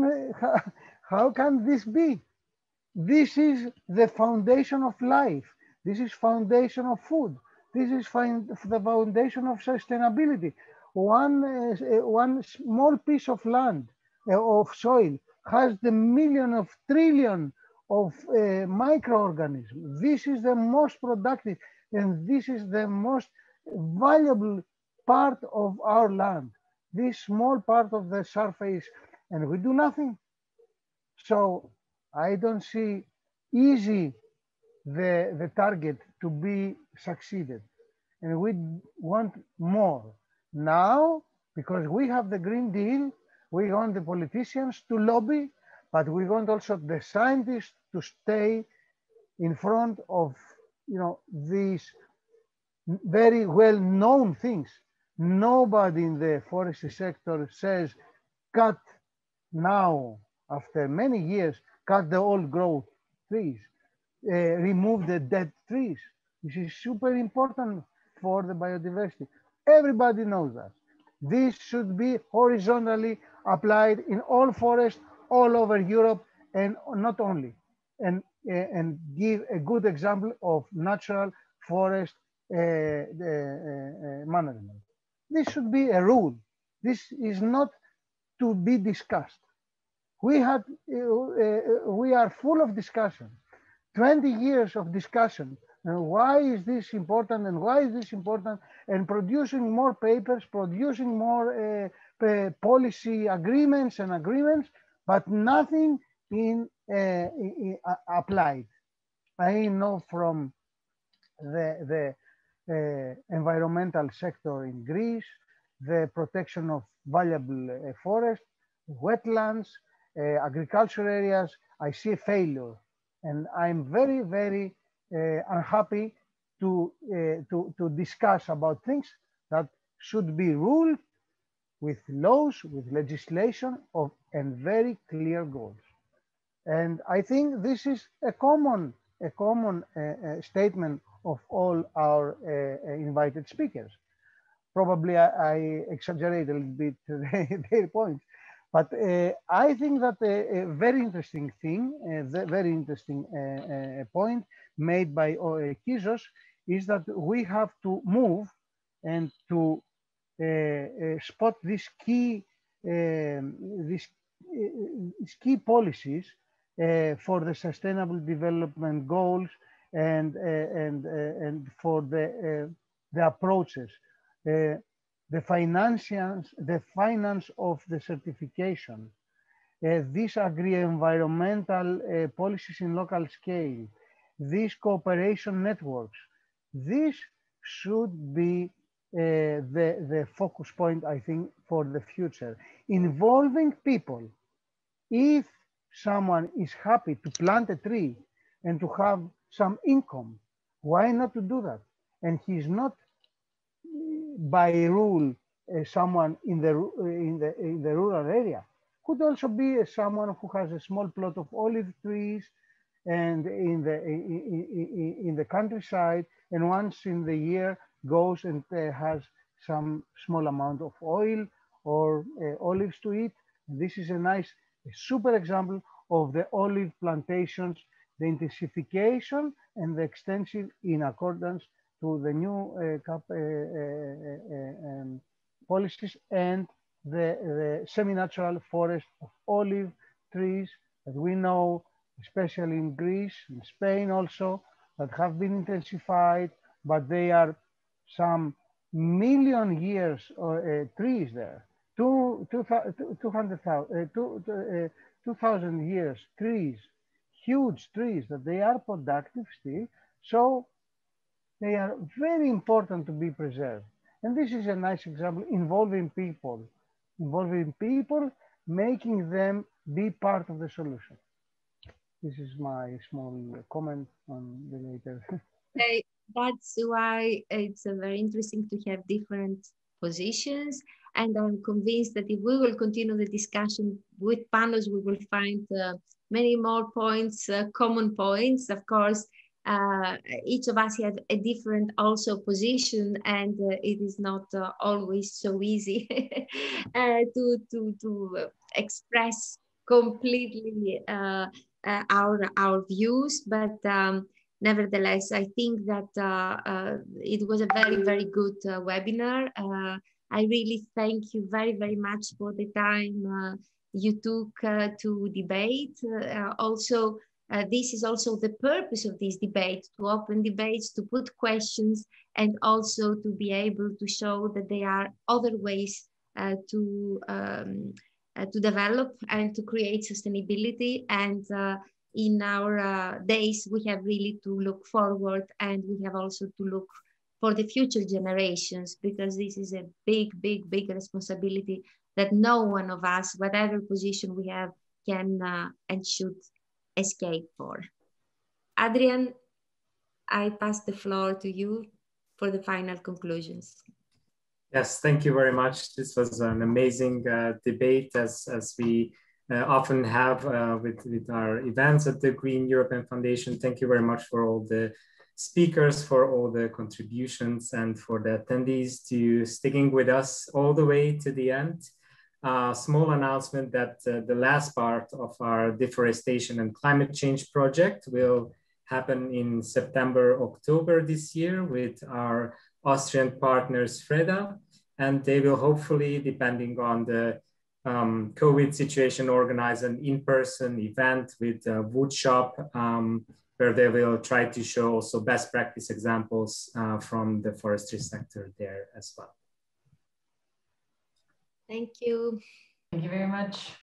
can this be? This is the foundation of life. This is foundation of food. This is the foundation of sustainability. One small piece of land, of soil, has the million of trillion of microorganisms. This is the most productive, and this is the most valuable part of our land. This small part of the surface, and we do nothing. So I don't see easy the target to be succeeded. And we want more. Now, because we have the Green Deal, we want the politicians to lobby, but we want also the scientists to stay in front of these very well-known things. Nobody in the forestry sector says, cut now, after many years, cut the old growth trees, remove the dead trees. This is super important for the biodiversity. Everybody knows that. This should be horizontally applied in all forests all over Europe, and not only, and give a good example of natural forest management. This should be a rule. This is not to be discussed. We are full of discussion, 20 years of discussion. Why is this important, and why is this important, and producing more papers, producing more policy agreements, but nothing in applied. I know from the environmental sector in Greece, the protection of valuable forests, wetlands, agricultural areas, I see a failure. And I'm very, very unhappy to discuss about things that should be ruled with laws, with legislation and very clear goals. And I think this is a common statement of all our invited speakers. Probably I exaggerate a little bit their points, but I think that a very interesting thing, a very interesting point made by Kyzos is that we have to move and to spot these key policies for the sustainable development goals and for the approaches. The finance of the certification, these agri-environmental policies in local scale, these cooperation networks, this should be the focus point, I think, for the future. Involving people. If someone is happy to plant a tree and to have some income, why not to do that? And he's not by rule someone in the rural area. Could also be someone who has a small plot of olive trees and in the countryside, and once in the year goes and has some small amount of oil or olives to eat. This is a nice, super example of the olive plantations, the intensification and the extensive in accordance to the new CAP policies, and the semi-natural forest of olive trees that we know, especially in Greece, in Spain also, that have been intensified, but they are some million years trees there. 2,000 years trees, huge trees that they are productive still. So they are very important to be preserved. And this is a nice example involving people, making them be part of the solution. This is my small comment on the later. That's why it's very interesting to have different positions. And I'm convinced that if we will continue the discussion with Panos, we will find many more points, common points. Of course, each of us have a different also position, and it is not always so easy to express completely our views, but nevertheless, I think that it was a very, very good webinar. I really thank you very, very much for the time you took to debate. Also, this is also the purpose of this debate, to open debates, to put questions, and also to be able to show that there are other ways to develop and to create sustainability. And in our days, we have really to look forward, and we have also to look for the future generations, because this is a big, big, big responsibility that no one of us, whatever position we have, can and should escape for. Adrian, I pass the floor to you. for the final conclusions. Yes, thank you very much. This was an amazing debate, as we often have with our events at the Green European Foundation. Thank you very much for all the speakers, for all the contributions, and for the attendees to sticking with us all the way to the end. Small announcement that the last part of our deforestation and climate change project will happen in September, October this year with our Austrian partners FREDA, and they will hopefully, depending on the COVID situation, organize an in-person event with a wood shop where they will try to show also best practice examples from the forestry sector there as well. Thank you. Thank you very much.